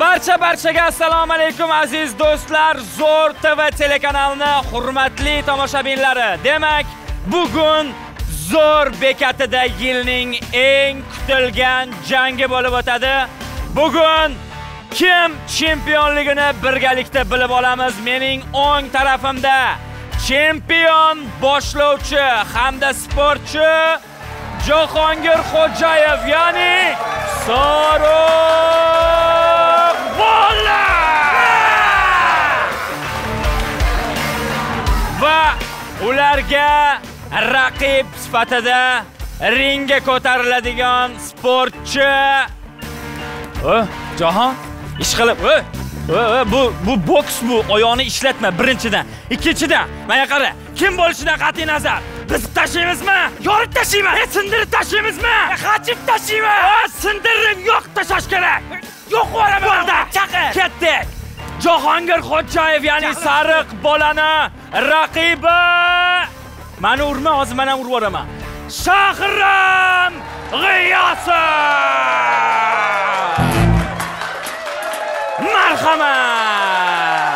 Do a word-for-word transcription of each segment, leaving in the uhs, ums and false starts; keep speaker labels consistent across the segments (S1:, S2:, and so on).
S1: Barcha barchaga assalomu alaykum aziz do'stlar. Zo'r T V telekanalini hurmatli tomoshabinlari. Demak, bugun Zo'r bekatida yilning eng kutilgan jangi bo'lib o'tadi. Bugun kim chempionligini birgalikda bilib olamiz. Mening o'ng tarafimda chempion boshlovchi hamda sportchi Jahongir Xo'jayev, ya'ni Sariq bola. Va ularga raqib sifatida ringga ko'tariladigan sportchi. O, Jahon, ish qilib, o, bu bu boks bu, oyoqni ishlatma birinchidan. Ikkinchidan, mana qara, kim bo'lishidan qat'iy nazar. Biz tashaymizmi? Yorib tashayman. E, sindirib tashaymizmi? Qachib tashayman. O, sindirib yo'q tashash kerak. Yo'q qo'raman burada. Chaqir. Ketdik. Jahongir Xo'jayev, ya'ni Sariq bolani raqibi. Meni urma, hozir men ham urib o'raman. Shahram G'iyosov. Marhamat.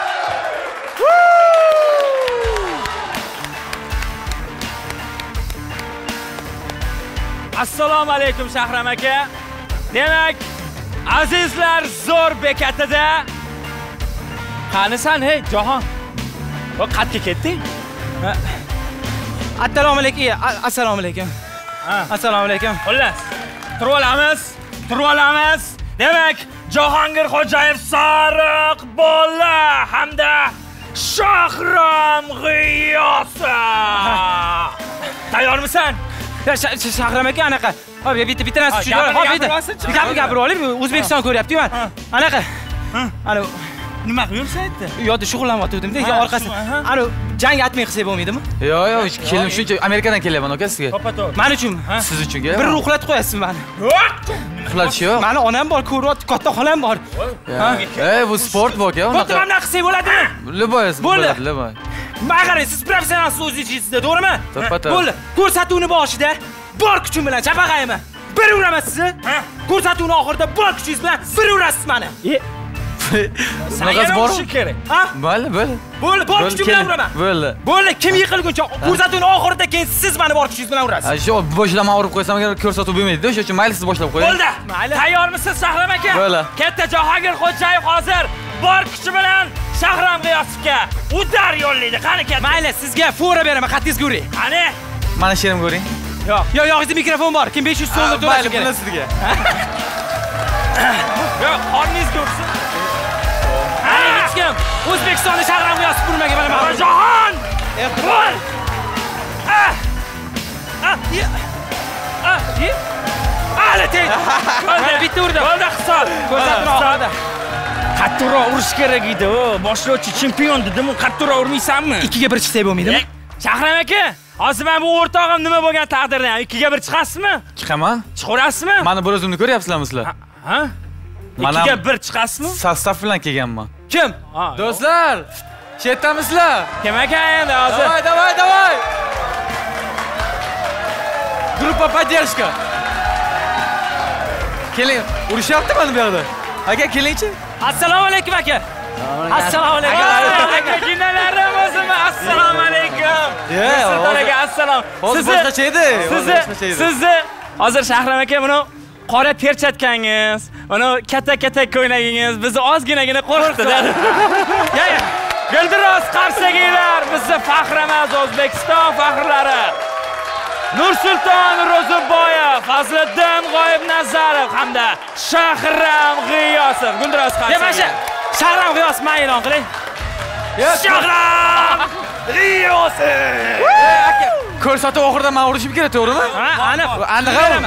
S1: Assalomu alaykum Shahram aka. Demak, azizlar, Zo'r bekatida. Qanisan, hey Jahon? O qatga ketding?
S2: Assalomu alaykum. Assalomu alaykum. Assalomu alaykum.
S1: Xullas, turib olamiz, turib olamiz. Demak, Jahongir Xo'jayev, Sariq bola hamda Shahram G'iyosov. Tayyormisan?
S2: Shahram aka, anaqa. Hop, bitta bitta narsa tushundim. Hop, bitta. Gapni gapirib olaymi? O'zbekiston ko'ryapti-man. Anaqa. Ana
S1: nima qilsa aytdi?
S2: Yo'q, shug'ullanyaptim-da, lekin orqasi. Ana jang atmay qilsak bo'lmaydimi?
S3: Yo'q, yo'q, kelim shuncha Amerikadan kelyapman aka sizga.
S1: To'ppa-to'g'ri.
S2: Men uchun,
S3: siz uchun
S2: bir uxlatib qo'yasiz meni.
S1: Yo'q.
S3: Uxlatish yo'q.
S2: Meni onam bor, ko'ryapti, katta xolam bor.
S3: Ey, bu sport bu-ku, unaqa.
S2: Foto'mdan qilsak bo'ladimi?
S3: Liboy, bo'ladi, liboy.
S2: Men qarang, siz professionalsiz o'zingizda, to'g'rimi?
S3: To'ppa-to'g'ri.
S2: Bo'ldi. Ko'rsatuvni boshida bor kuchim bilan chapaqayman. Bir uraman sizni. Ko'rsatuvni oxirida bor kuchingiz bilan bir urasiz meni.
S3: Sanaqas bor
S1: kerak.
S2: Ha?
S3: Bo'ldi, bo'ldi.
S2: Bo'ldi, bor kuchim bilan uraman.
S3: Bo'ldi.
S2: Bo'ldi, kim yiqilguncha ko'rsatuvni oxirida keyin siz meni bor kuchingiz bilan urasiz.
S3: Ha, shu boshlama urib qo'ysam agar ko'rsatuv bo'lmaydi-da, o'sha uchun mayli siz boshlab qo'ying.
S1: Bo'ldi. Tayyormisiz Shahram aka?
S3: Bo'ldi.
S1: Katta Jahongir Xo'jayev hozir bor kuchi bilan Shahram G'iyosovga udar yo'llaydi. Qani katta.
S2: Mayli, sizga fora beraman, qattingiz ko'ring.
S1: Qani?
S3: Mana sherim ko'ring.
S2: Yo'q, yo'q, yo'g'ingizda mikrofon bor. Kim besh yuz so'mga to'lashi kerak.
S3: Mayli, sizga.
S1: Yo'q, qorningiz ko'rsin.
S2: Hech kim O'zbekistonda Shahram G'iyosov urmagan mana.
S1: Jahon! Bo'l! Ah! Ah! Ah! Ali teng.
S2: Mana bitta urdi.
S1: Bo'ldi hisob.
S2: Ko'rsatuvni oxirida.
S1: Qattiqroq urish kerak edi. O, boshlovchi chempion dedim-ku, qattiqroq urmaysanmi?
S2: ikkiga bir chiqsak bo'lmaydimi?
S1: Shahram aka, hozir men bu o'rtog'im nima bo'lgan taqdirda ham ikkiga bir chiqasizmi?
S3: Chiqaman.
S1: Chiqarasizmi?
S3: Mana bir o'zimni ko'ryapsizlarmi sizlar?
S1: Ha? ikkiga bir chiqasizmi?
S3: Sostav bilan kelganman.
S2: Kim?
S3: Do'stlar, chetdamisizlar?
S1: Kim ekan endi hozir?
S3: Davay, davay, davay. Gruppa поддержка. Keling, urishyapti mana bu yerda. Aka, kelingchi.
S2: Assalomu alaykum aka. Assalomu alaykum.
S1: Aka, jinalarim o'zim. Assalomu alaykum. Sulton aka, assalom.
S3: Sizni boshqacha edi.
S1: Sizni, sizni hozir Shahram aka buni qora perchatkangiz, mana katta-katta ko'ylagingiz bizni ozginagina qo'rqitdi-da. Ya, ya. Gildiroz qarsaginglar, bizni faxrimiz, O'zbekiston faxrlari. Nursulton Ro'ziboyev, Fazliddin G'oyibnazarov hamda Shahram G'iyosov. Gildiroz qarsaginglar. Demasha, Shahram G'iyosov men e'lon qiling. Shahram G'iyosov.
S3: Aka, ko'rsatuv oxirida men urishim kerak, to'g'rimi?
S2: Ha, aniq.
S3: Aniq.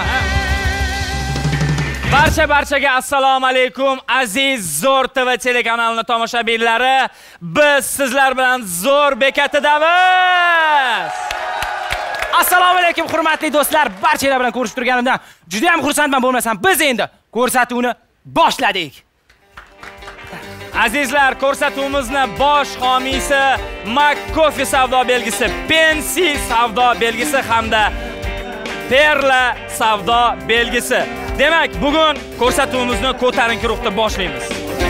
S1: Barcha barchaga assalomu alaykum aziz Zo'r T V telekanalini tomoshabinlari. Biz sizlar bilan Zo'r bekatidamiz.
S2: Assalomu alaykum hurmatli do'stlar. Barchalar bilan ko'rishib turganimdan juda ham xursandman. Bo'lmasam biz endi ko'rsatuvni boshladik.
S1: Azizlar, ko'rsatuvimizni bosh homiysi McCoffee savdo belgisi, Pensi savdo belgisi hamda Perla savdo belgisi. Demak, bugun ko'rsatuvimizni ko'tarinki ruhda boshlaymiz.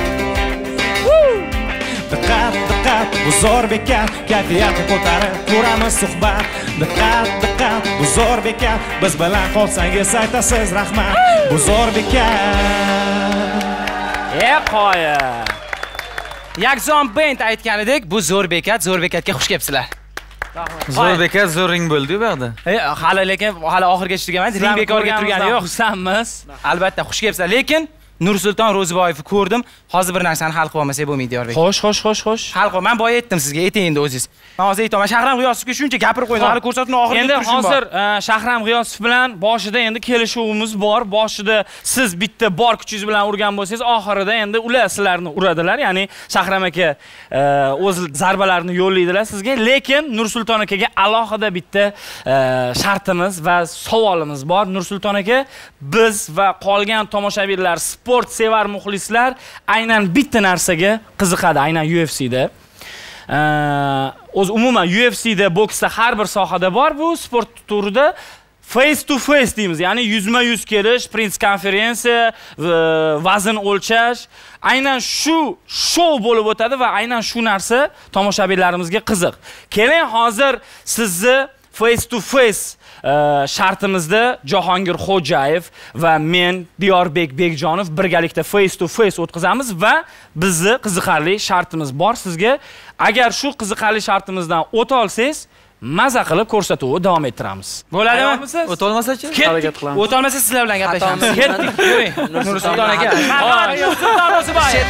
S4: Diqqat, diqqat, bu zo'r bekat, kayfiyatni ko'tarib ko'ramiz suhbat. Diqqat, diqqat, bu zo'r bekat, biz bilan qolsangiz aytasiz rahmat. Bu zo'r bekat.
S1: E qoya.
S2: Yakson Band aytganidek, bu zo'r bekat, zo'r bekatga xush kelibsizlar.
S3: Zo'r bekat, zo'r ring bo'ldi-ku bu yerda.
S2: E, hali lekin hali oxirigacha turganman. Ring bekorga turgani yo'q.
S1: Xursandmiz.
S2: Albatta xush kelibsizlar, lekin Nursulton Ro'ziboyevni ko'rdim. Hozir bir narsani hal qilib olmasak bo'lmaydi, Yorbek.
S1: Xo'sh, xo'sh, xo'sh, xo'sh.
S2: Hal qil. Men boya aytdim sizga, ayting endi o'zingiz. Men hozir aytaman, Shahram G'iyosovga shuncha gapirib qo'ydim. Hali ko'rsatuvning oxirida
S1: Endi
S2: turishim bor.
S1: hozir Shahram G'iyosov bilan boshida endi kelishuvimiz bor. Boshida siz bitta bor kuchingiz bilan urgan bo'lsangiz, oxirida endi ular sizlarni uradilar. Ya'ni Shahram aka o'z zarbalarini yo'llaydilar sizga, lekin Nursulton akaga alohida bitta shartimiz va savolimiz bor. Nursulton aka, biz va qolgan tomoshabinlar, sport sevar muxlislar aynan bitta narsaga qiziqadi, aynan U F C da. O'z umuman U F C da, boksda har bir sohada bor bu sport turida face to face deymiz. Ya'ni yuzma yuz kelish, press konferensiya, vazn o'lchash, aynan shu show bo'lib o'tadi va aynan shu narsa tomoshabinlarimizga qiziq. Keling, hozir sizni face to face shartimizda Jahongir Xo'jayev va men Diyorbek Bekjonov birgalikda face to face o'tkazamiz va bizni qiziqarli shartimiz bor sizga. Agar shu qiziqarli shartimizdan o'ta olsangiz, maza qilib ko'rsatuvni davom ettiramiz.
S2: Bo'ladimi?
S3: O'ta olmasa-chi?
S1: Harakat qilamiz.
S2: O'ta olmasa sizlar bilan gaplashamiz.
S1: Ketdik.
S2: Yuring. Nursulton aka. Nursulton Ro'ziboyev.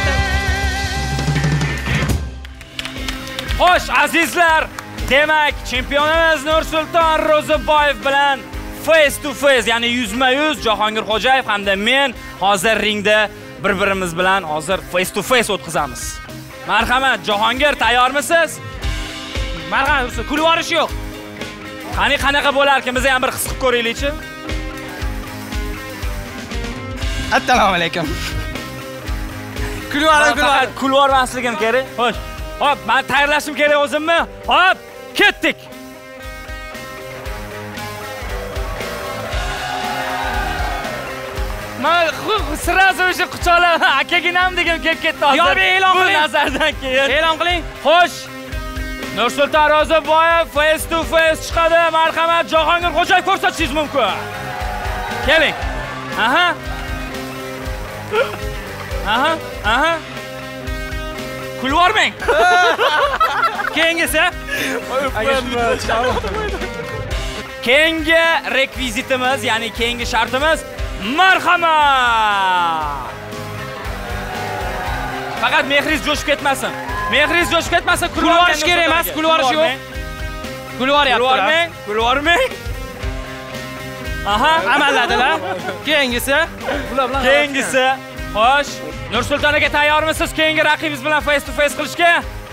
S1: Xo'sh, azizlar, demak, chempionimiz Nursulton Ro'ziboyev bilan face to face, ya'ni yuzma yuz Jahongir Xo'jayev hamda men hozir ringda bir-birimiz bilan hozir face to face o'tkazamiz. Marhamat, Jahongir, tayyormisiz?
S2: Marhamat, kulib yuborish yo'q.
S1: Qani qanaqa bo'lar ekan, biz ham bir his qilib ko'raylik-chi.
S2: Assalomu alaykum.
S1: Kulib yuboring, kulib yubormasligim kerak. Xo'sh. Hop, men tayyorlashim kerak o'zimmi? Hop, ketdik. Men sразу o'sha quchoqlar akaginam degan kelib ketdi hozir.
S2: Yo'q, e'lon qiling.
S1: Bu nazardan keyin.
S2: E'lon qiling.
S1: Xo'sh. Nursulton Ro'ziboyev face to face chiqadi. Marhamat, Jahongir Xo'jayev ko'rsatishingiz mumkin. Keling. Aha. Aha, aha. Kulib yormang.
S2: Keyingisi?
S1: Keyingi rekvizitimiz, ya'ni keyingi shartimiz marhamat. Faqat mehringiz jo'shib ketmasin. Mehringiz jo'shib ketmasa, kulib
S2: yuborish kerak emas, kulib yuborish yo'q. Kulib yuboryapti.
S1: Kulib yormang, kulib yormang. Aha,
S2: amalladilar. Keyingisi?
S1: Keyingisi. Xo'sh, Nursulton aka, tayyormisiz keyingi raqibingiz bilan face to face qilishga?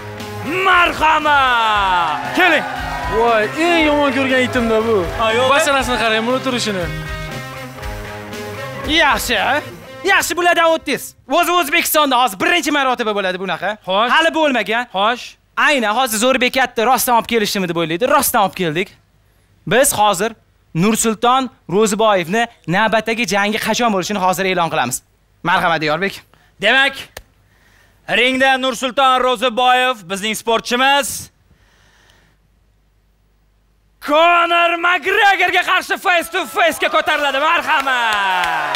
S1: Marhamat. Keling.
S5: Voy, eng yomon ko'rgan itimda bu.
S1: Basharasini
S5: qarang, buni turishini.
S2: Yaxshi. Yaxshi bulardan o'tdingiz. O'zi O'zbekistonda hozir birinchi marotaba bo'ladi bunaqa. Hali bo'lmagan.
S1: Xo'sh.
S2: Aynan hozir zo'r bekatni rostdan olib kelishimni deb o'ylaydi. Rostdan olib keldik. Biz hozir Nursulton Ro'ziboyevni navbatdagi jangi qachon bo'lishini hozir e'lon qilamiz. Marhamat, Diyorbek.
S1: Demak, ringda Nursulton Ro'ziboyev bizning sportchimiz Conor McGregorga qarshi face to face ga ko'tariladi. Marhamat.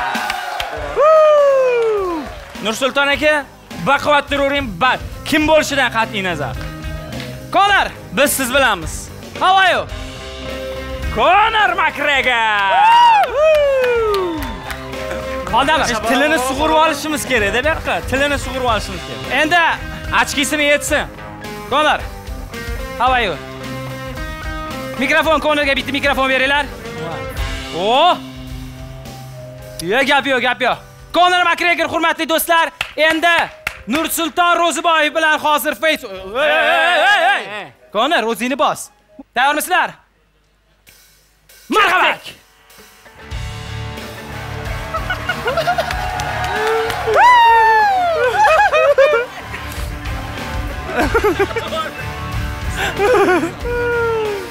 S1: Nursulton aka, baquvvat turing, bat. Kim bo'lishidan qat'iy nazar.
S2: Conor,
S1: biz siz bilanmiz.
S2: How are you?
S1: Conor McGregor.
S2: Qoldami?
S1: Tilini sug'urib olishimiz kerak, deb yoqqa. Tilini sug'urib olishimiz kerak.
S2: Endi
S1: ochkisini yetsin.
S2: Conor, how are you? Mikrofon, Conorga bitta mikrofon beringlar. Oh! Yo'q, gap yo'q, gap yo'q. Conor McGregor, hurmatli do'stlar, endi Nursulton Ro'ziboyev bilan hozir face. Conor, o'zingni bos. Tayyormisizlar? Marhamat.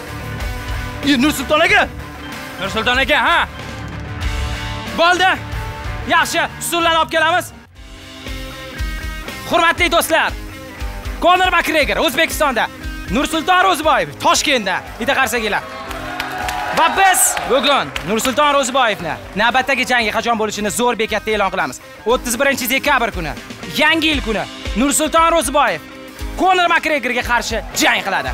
S2: Nursulton aka.
S1: Nursulton aka, ha?
S2: Bo'ldi. Yaxshi, stullarni olib kelamiz. Hurmatli do'stlar, Conor McGregor O'zbekistonda, Nursulton Ro'ziboyev Toshkentda. Bitta qarsakinglar. Va biz bugun Nursulton Ro'ziboyevni navbatdagi jangi qachon bo'lishini zo'r bekatda e'lon qilamiz. o'ttiz birinchi dekabr kuni, Yangi yil kuni Nursulton Ro'ziboyev Conor McGregorga qarshi jang qiladi.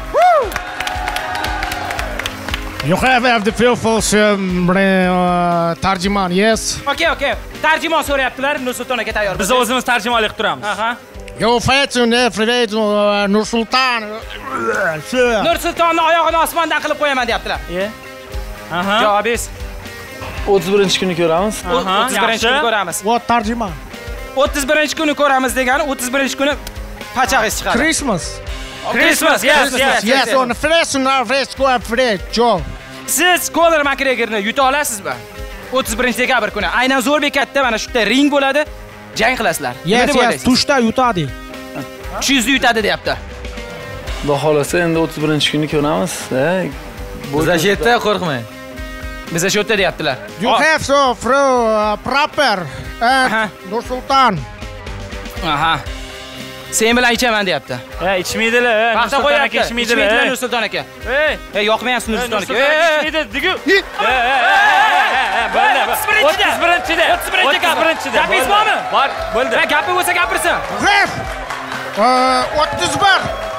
S6: You have, have the fearful um, uh, tarjiman, yes?
S2: Okay, okay. Tarjimon so'rayaptilar, Nursulton aka tayyor.
S1: Biz o'zimiz tarjimonlik qilamiz.
S2: Aha.
S6: You fight in every uh, Nursulton.
S2: Nursultonni oyog'ini osmondan qilib qo'yaman deyaptilar.
S1: Ye. Aha.
S2: Javobingiz?
S5: o'ttiz birinchi kuni ko'ramiz.
S2: o'ttiz birinchi kuni ko'ramiz.
S6: What tarjiman?
S2: o'ttiz birinchi kuni ko'ramiz degani o'ttiz birinchi kuni pachag'ingiz chiqadi.
S6: Christmas.
S2: Christmas, yes, yes,
S6: Yes, on the fresh and our fresh go and fresh, Joe.
S2: Siz Conor McGregorni yuta olasizmi? o'ttiz birinchi dekabr kuni aynan Zo'rbekatda mana shu yerda ring bo'ladi. Jang qilasizlar.
S6: Yes, yes, tushda yutadi.
S2: uch yuz yutadi deyapti.
S5: Xudo xolasa endi o'ttiz birinchi kuni ko'ramiz.
S3: Biz yerda qo'rqmang.
S2: Biz shu yerda deyaptilar.
S6: You have so throw uh, proper
S2: Aha.
S6: at Nursulton.
S2: Aha. Sen bilan ichaman deyapti.
S1: Ha, ichmaydilar.
S2: Vaqtda
S1: Nursulton aka
S2: qo'yapti.
S1: ichmaydilar.
S2: Ichmaydilar Nursulton aka.
S1: Ey,
S2: Ey, yoqmayapsiz Nursulton aka.
S1: Nursulton aka ichmaydi, digu. Bo'ldi. o'ttiz birinchida.
S2: o'ttiz birinchi dekabr. Gapingiz bormi?
S1: Bor, bo'ldi.
S2: Va gapi bo'lsa gapirsin.
S6: Have uh, o'ttiz bir.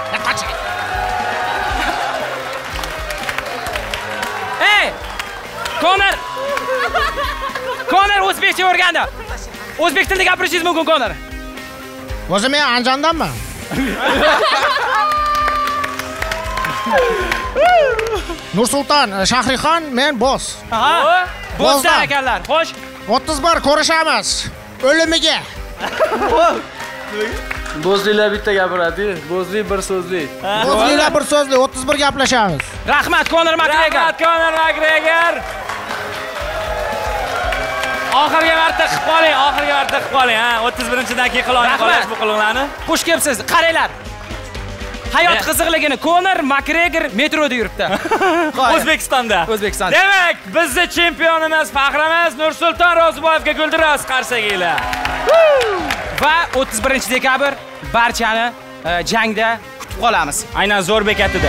S2: Ey! Conor! Conor o'zbekcha o'rgandi. O'zbek tilida gapirishingiz mumkin, Conor.
S6: O'zi men Andijondanman. Nursulton Shahrixon, men boss.
S2: Aha. Bo'zlar
S6: Bo'zlar.
S2: ekanlar. Xo'sh.
S6: o'ttiz bir ko'rishamiz. O'limiga.
S5: Bo'zlilar bitta gapiradi. Bo'zli bir so'zli.
S6: O'zinglar bir so'zli o'ttiz bir gaplashamiz.
S2: Rahmat Conor McGregor.
S1: Rahmat Conor McGregor. Oxirgi marta qilib qoling, oxirgi marta qilib qoling, ha. o'ttiz birinchidan keyin qiloning qolasiz bu qilinglarni.
S2: Xush kelibsiz. Qaranglar. Hayot qiziqligini Conor McGregor metroda yuribdi.
S1: O'zbekistonda.
S2: O'zbekistonda.
S1: Demak, bizning chempionimiz, faxrimiz Nursulton Ro'ziboyevga guldiroz qarsakinglar.
S2: Va o'ttiz birinchi dekabr barchani e, jangda kutib qolamiz.
S1: Aynan Zo'rbekatida.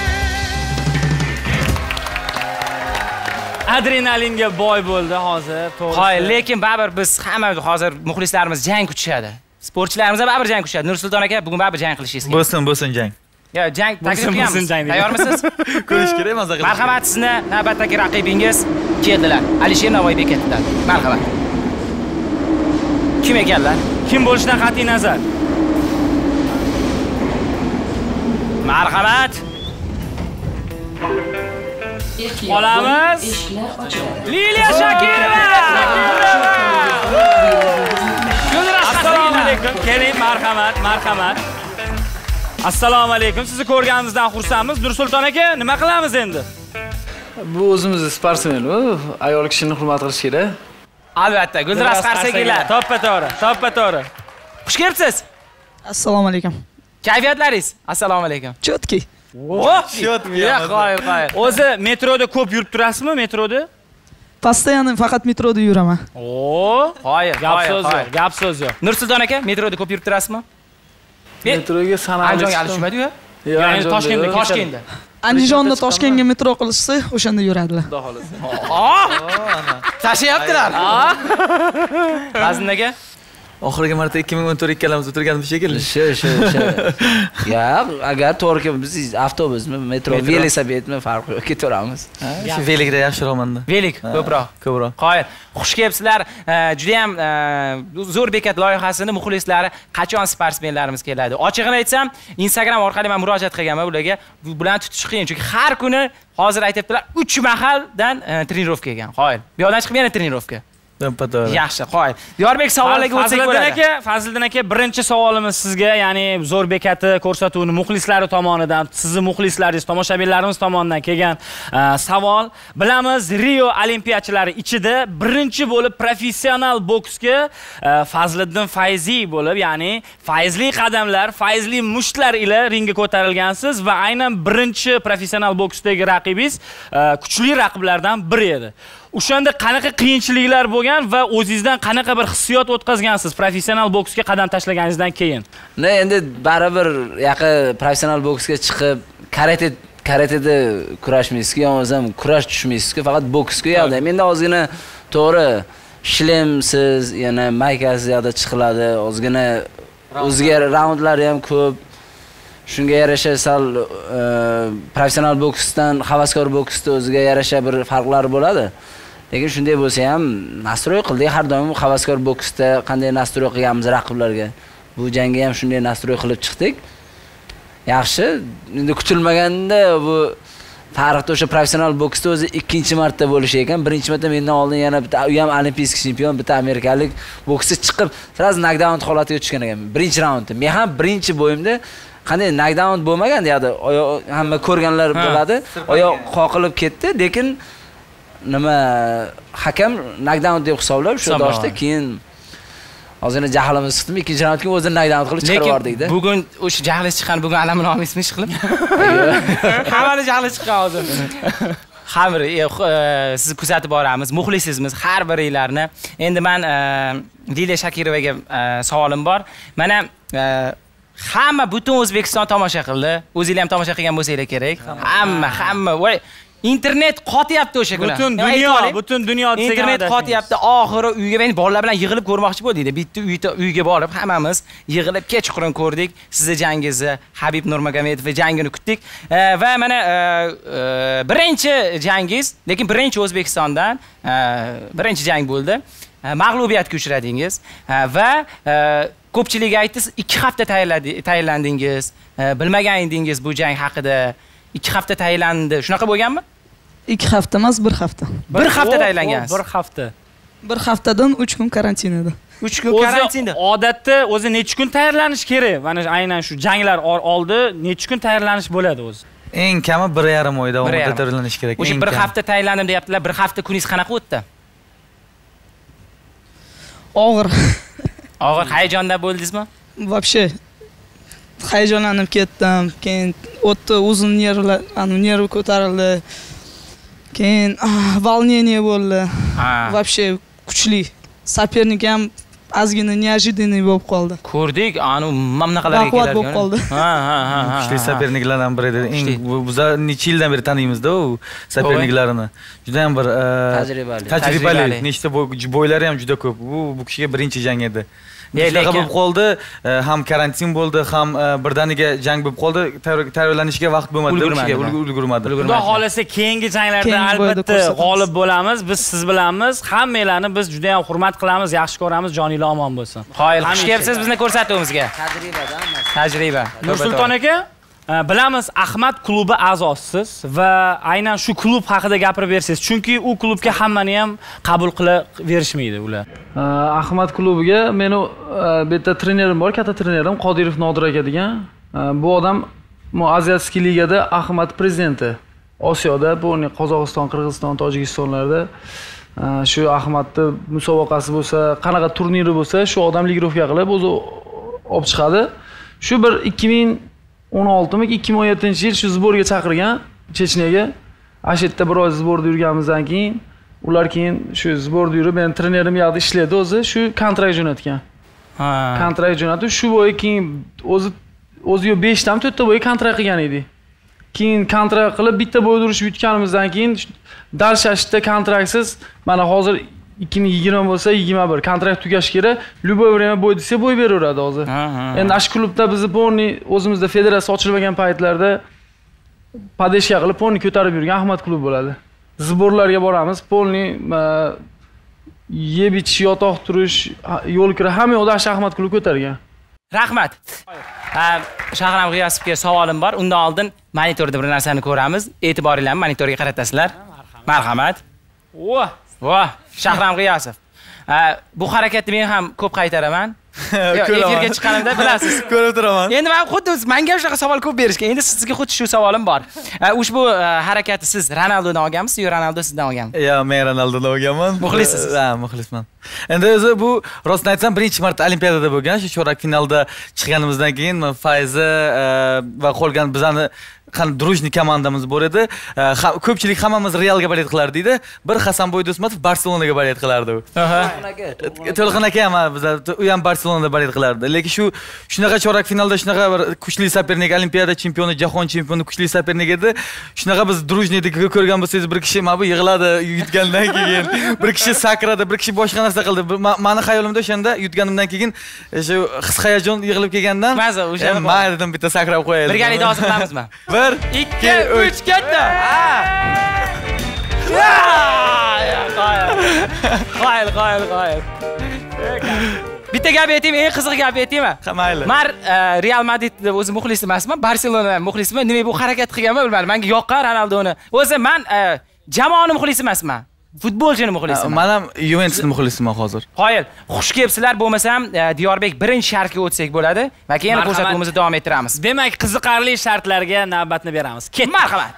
S1: Adrenalinga boy bo'ldi hozir, to'g'ri.
S2: Qo'y, lekin baribir biz hamma hozir muxlislarimiz jang kutishadi. Sportchilarimiz ham baribir jang kutishadi. Nursulton aka, bugun baribir jang qilishingiz kerak.
S3: Bo'lsin, bo'lsin jang.
S2: Yo, jang taklif qilamiz. Tayyormisiz?
S3: Ko'rish kerak, maza qilish.
S2: Marhamat, sizni navbatdagi raqibingiz keldilar. Alisher Navoiy bekatidan. Marhamat. Kim ekanlar?
S1: Kim bo'lishidan qat'iy nazar.
S2: Marhamat.
S1: Olamiz.
S2: Liliya Shakirova.
S1: Assalomu alaykum. Keling, marhamat, marhamat. Assalomu alaykum. Sizni ko'rganimizdan xursandmiz. Nursulton aka, nima qilamiz endi?
S5: Bu o'zimizning sportsmen, ayol kishini hurmat qilish kerak.
S2: Albatta, Guldiroz qarsakinglar.
S1: Toppa-to'g'ri, toppa-to'g'ri.
S2: Xush kelibsiz.
S7: Assalomu alaykum.
S2: Kayfiyatlaringiz? Assalomu alaykum.
S7: Chotki.
S2: Ya, qo'yib, qo'yib.
S1: O'zi metroda ko'p yurib turasizmi, metroda?
S7: Постоянно faqat metroda yuraman.
S1: Oo,
S2: Qo'yib,
S1: gap so'z yo'q, gap so'z yo'q.
S2: Nursulton aka, metroda ko'p yurib turasizmi?
S5: Metroga sanali.
S2: Andijonga alishmadi-ku?
S1: Ya'ni Toshkentda,
S2: Toshkentda.
S7: Andijonda Toshkentga metro qilishsa, o'shanda yuradilar.
S5: Xudo xolasa.
S2: Tashlayaptilar. Vazn aka?
S3: Oxirgi marta ikki ming o'n to'rt ikkalamiz o'tirganmiz shekilli.
S8: Shu, shu, shu. Ya, agar to'g'ri biz avtobusmi, metro, velosipedmi farqi yo'q, ketaveramiz.
S3: Shu velikda yaxshiroqmanda.
S2: Velik, ko'proq.
S3: Ko'proq.
S2: Qoyil. Xush kelibsizlar. Juda ham zo'r bekat loyihasini muxlislari qachon sportsmenlarimiz keladi. Ochig'ini aytsam, Instagram orqali men murojaat qilganman ularga. Bu bilan tutish qiyin, chunki har kuni hozir aytibdilar uch mahaldan trenirovka ekan. Qoyil. Bu yoqdan chiqib yana trenirovka. Yaxshi, qo'y. Diyorbek savoliga o'tsak bo'ladi.
S1: Fazliddin aka, Fazliddin aka, birinchi savolimiz sizga, ya'ni Zo'r bekati ko'rsatuvini muxlislari tomonidan, sizni muxlislaringiz, tomoshabinlarimiz tomonidan kelgan savol. Bilamiz, Rio olimpiyachilari ichida birinchi bo'lib professional boksga Fazliddin Fayziy bo'lib, ya'ni fayzli qadamlar, fayzli mushtlar ila ringga ko'tarilgansiz va aynan birinchi professional boksdagi raqibingiz kuchli raqiblardan biri edi. O'shanda qanaqa qiyinchiliklar bo'lgan va o'zingizdan qanaqa bir hissiyot o'tkazgansiz professional boksga qadam tashlaganingizdan keyin?
S8: Ne, endi baribir yaqin professional boksga chiqib, karate karateda kurashmaysizku, yo'qsa kurash tushmaysizku, faqat boksga yo'qda. Menda ozgina to'g'ri shlemsiz, yana maykasiz yoqda chiqiladi, ozgina o'ziga raundlari ham ko'p. Shunga yarasha sal professional boksdan havaskor boksda o'ziga yarasha bir farqlar bo'ladi. Lekin shunday bo'lsa ham nastroy qildik, har doim havaskor boksda qanday nastroy qilganmiz raqiblarga. Bu jangga ham shunday nastroy qilib chiqdik. Yaxshi, endi kutilmaganda bu tarixda o'sha professional boksda o'zi ikkinchi marta bo'lishi ekan. Birinchi marta mendan oldin yana bitta u ham olimpiya chempion, bitta amerikalik bokschi chiqib, sraz knockdown holatiga tushgan ekan. Birinchi raundda. Men ham birinchi bo'yimda qanday knockdown bo'lmagan deydi. Oyoq hamma ko'rganlar bo'ladi. Oyoq qoqilib ketdi, lekin nima hakam knockdown deb hisoblab shu doshda keyin ozgina jahlimiz chiqdimi, ikkinchi raundga o'zini knockdown qilib chiqarib yubordikda.
S2: Lekin bugun o'sha jahli chiqqan, bugun alamini olmaysizmi ish qilib? Hammani jahli chiqqan hozir. Har bir sizni kuzatib boramiz, muxlisizmiz har biringlarni. Endi men Liliya Shakirovaga savolim bor. Mana hamma butun O'zbekiston tomosha qildi. O'zingizlar ham tomosha qilgan bo'lsanglar kerak. Hamma, hamma. Voy, internet qotyapti o'sha kuni.
S1: Butun dunyo, butun dunyo desak
S2: internet qotyapti. Oxiri uyga men bolalar bilan yig'ilib ko'rmoqchi bo'ldik. Bitta uyda uyga borib hammamiz yig'ilib kechqurun ko'rdik. Sizni jangingizni, Habib Nurmagomedov jangini kutdik. Va mana birinchi jangingiz, lekin birinchi O'zbekistondan birinchi jang bo'ldi. Mag'lubiyatga uchradingiz va ko'pchilik aytdi, ikki hafta tayyorlandingiz. Bilmagan edingiz bu jang haqida. ikki hafta tayyorlandi. Shunaqa bo'lganmi?
S7: ikki hafta emas, bir hafta.
S2: bir hafta tayyorlangansiz.
S1: bir hafta.
S7: bir haftadan uch kun karantin edi.
S2: uch kun karantinda.
S1: Odatda o'zi necha kun tayyorlanish kerak? Mana aynan shu janglar oldi necha kun tayyorlanish bo'ladi o'zi?
S3: Eng kami bir yarim oy davomida tayyorlanish kerak.
S2: O'sha bir hafta tayyorlandim deyaptilar. Bir hafta kuningiz qanaqa o'tdi?
S7: Og'ir.
S2: Og'ir hayajonda bo'ldingizmi?
S7: Вообще hayajonlanib ketdim. Keyin o'tdi, uzun nervlar, anu nerv ko'tarildi. Keyin волнение bo'ldi. Вообще kuchli. Соперник ham ozgina неожиданный bo'lib qoldi.
S2: Ko'rdik, anu mamnaqalarga
S7: keladi. Bo'lib qoldi.
S2: Ha, ha, ha.
S3: Kuchli soperniklardan biri edi. Eng bizlar necha yildan beri taniymiz-da u soperniklarini. Juda ham bir
S8: tajribali.
S3: Tajribali. Nechta bo'ylari ham juda ko'p. Bu bu kishiga birinchi jang edi. Shunaqa bo'lib qoldi, ham karantin bo'ldi, ham birdaniga jang bo'lib qoldi, tayyorlanishga vaqt bo'lmadi, ulgurmadi.
S1: Xudo xolasa keyingi janglarda albatta g'olib bo'lamiz. Biz siz bilanmiz. Hammalarni biz juda ham hurmat qilamiz, yaxshi ko'ramiz, joninglar omon bo'lsin.
S2: Qoyil, xush kelibsiz bizni ko'rsatuvimizga.
S8: Tajribadan.
S2: Tajriba.
S1: Nursulton aka, bilamiz Ahmad klubi a'zosisiz va aynan shu klub haqida gapirib bersangiz, chunki u klubga hammani ham qabul qilaverishmaydi ular.
S5: Ahmad klubiga meni bu yerda trenerim bor, katta trenerim Qodirov Nodir aka degan. Bu odam Aziyatskiy ligada Ahmad prezidenti. Osiyoda, bu Qozog'iston, Qirg'iziston, Tojikistonlarda shu Ahmadni musobaqasi bo'lsa, qanaqa turniri bo'lsa, shu odam ligirovka qilib o'zi olib chiqadi. Shu bir ikki ming o'n oltimi, ikki ming o'n yettinchi yil shu zborga chaqirgan Chechniyaga. Ashitda bir oy zborda yurganimizdan keyin ular keyin shu zborda yurib, men trenerim yoqda ishlaydi o'zi, shu kontrakt jo'natgan. Ha. Kontrakt jo'natib, shu bo'yi keyin o'zi o'zi yo besh tam to'rt ta bo'yi kontrakt qilgan edi. Keyin kontrakt qilib bitta bo'yda urishib yutganimizdan keyin Dalshashda kontraktsiz mana hozir ikki ming yigirma bo'lsa yigirma bir kontrakt tugashi kerak. Любое время bo'y desa bo'y beraveradi hozir. Endi ash klubda bizni ponni o'zimizda federatsiya ochilmagan paytlarda padeshka qilib ponni ko'tarib yurgan Ahmad klubi bo'ladi. Zborlarga boramiz, ponni yeb ichish, yotoq turish, yo'l kira hamma yoqda Ahmad klubi ko'targan.
S2: Rahmat. Shahram G'iyosovga savolim bor. Undan oldin monitorda bir narsani ko'ramiz. E'tiboringlarni monitorga qaratasizlar. Marhamat. Voh, voh, Shahram G'iyosov. Bu harakatni men ham ko'p qaytaraman. Efirga chiqqanimda bilasiz.
S3: Ko'rib turaman.
S2: Endi men xuddi menga ham shunaqa savol ko'p berishgan. Endi sizga xuddi shu savolim bor. Ushbu harakatni siz Ronaldodan olganmisiz yo Ronaldo sizdan olganmi?
S3: Yo'q, men Ronaldodan olganman.
S2: Muxlissiz?
S3: Ha, muxlisman. Endi o'zi bu rostini aytsam birinchi marta Olimpiadada bo'lgan. Shu chorak finalda chiqqanimizdan keyin Fayza va qolgan bizani qani drujniy komandamiz bor edi. Ko'pchilik hammamiz Realga balet qilardi edi. Bir Hasanboy Do'stmatov Barselonaga balet qilardi u.
S2: Aha.
S3: To'lqin aka ham biz u ham Barselonada balet qilardi. Lekin shu shunaqa chorak finalda shunaqa bir kuchli sopernik, Olimpiada chempioni, jahon chempioni kuchli sopernik edi. Shunaqa biz drujniyda ko'rgan bo'lsangiz, bir kishi mana bu yig'ladi yutgandan keyin, bir kishi sakradi, bir kishi boshqa narsa qildi. Meni xayolimda o'shanda yutganimdan keyin shu his-hayajon yig'ilib kelgandan,
S2: maza o'sha
S3: men dedim bitta sakrab qo'yaylik.
S2: Birgalikda hozir qilamizmi?
S3: bir,
S2: ikki, uch, ketdi. Qoyil, qoyil, qoyil. Bitta gap aytaymi, eng qiziq gap aytaymi?
S3: Ha, mayli.
S2: Men Real Madrid o'zi muxlis emasman, Barselona muxlisman. Nima bu harakat qilganman bilmadim. Menga yoqqan Ronaldoni. O'zi men jamoani muxlis emasman. Futbolchini muxlisman.
S3: Men ham Juventusni muxlisman hozir.
S2: Qoyil. Xush kelibsizlar, bo'lmasam Diyorbek birinchi shartga o'tsak bo'ladi va keyin ko'rsatuvimizni davom ettiramiz.
S1: Demak, qiziqarli shartlarga navbatni beramiz. Ket.
S2: Marhamat.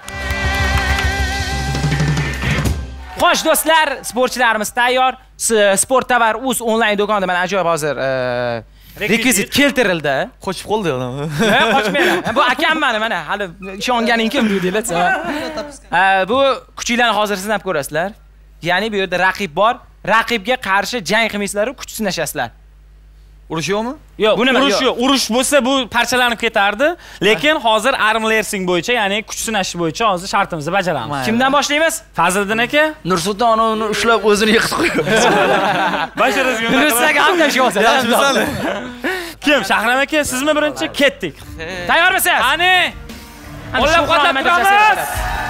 S2: Xo'sh do'stlar, sportchilarimiz tayyor. Sport tovar uz onlayn do'konida mana ajoyib hozir rekvizit keltirildi.
S3: Qochib qoldi odam.
S2: Ha, qochmaydi. Bu akam meni mana hali ishonganing kim deydilar. Bu kuchinglarni hozir sinab ko'rasizlar. Ya'ni bu yerda raqib bor. Raqibga qarshi jang qilmaysizlar, kuch sinashasizlar.
S3: Urush yo'qmi?
S1: Yo'q, urush yo'q. Urush bo'lsa bu parchalanib ketardi, lekin hozir arm wrestling bo'yicha, ya'ni kuch sinash bo'yicha hozir shartimizni bajaramiz.
S2: Kimdan boshlaymiz?
S1: Fazliddin aka?
S8: Nursulton uni ushlab o'zini yiqitib qo'yamiz.
S1: Basharasiz yo'q.
S2: Nursultonga ham tashyapsiz.
S3: Yaxshimisan?
S1: Kim? Shahram aka, sizmi birinchi? Ketdik.
S2: Tayyormisiz?
S1: Qani? Qo'llab-quvvatlab turamiz.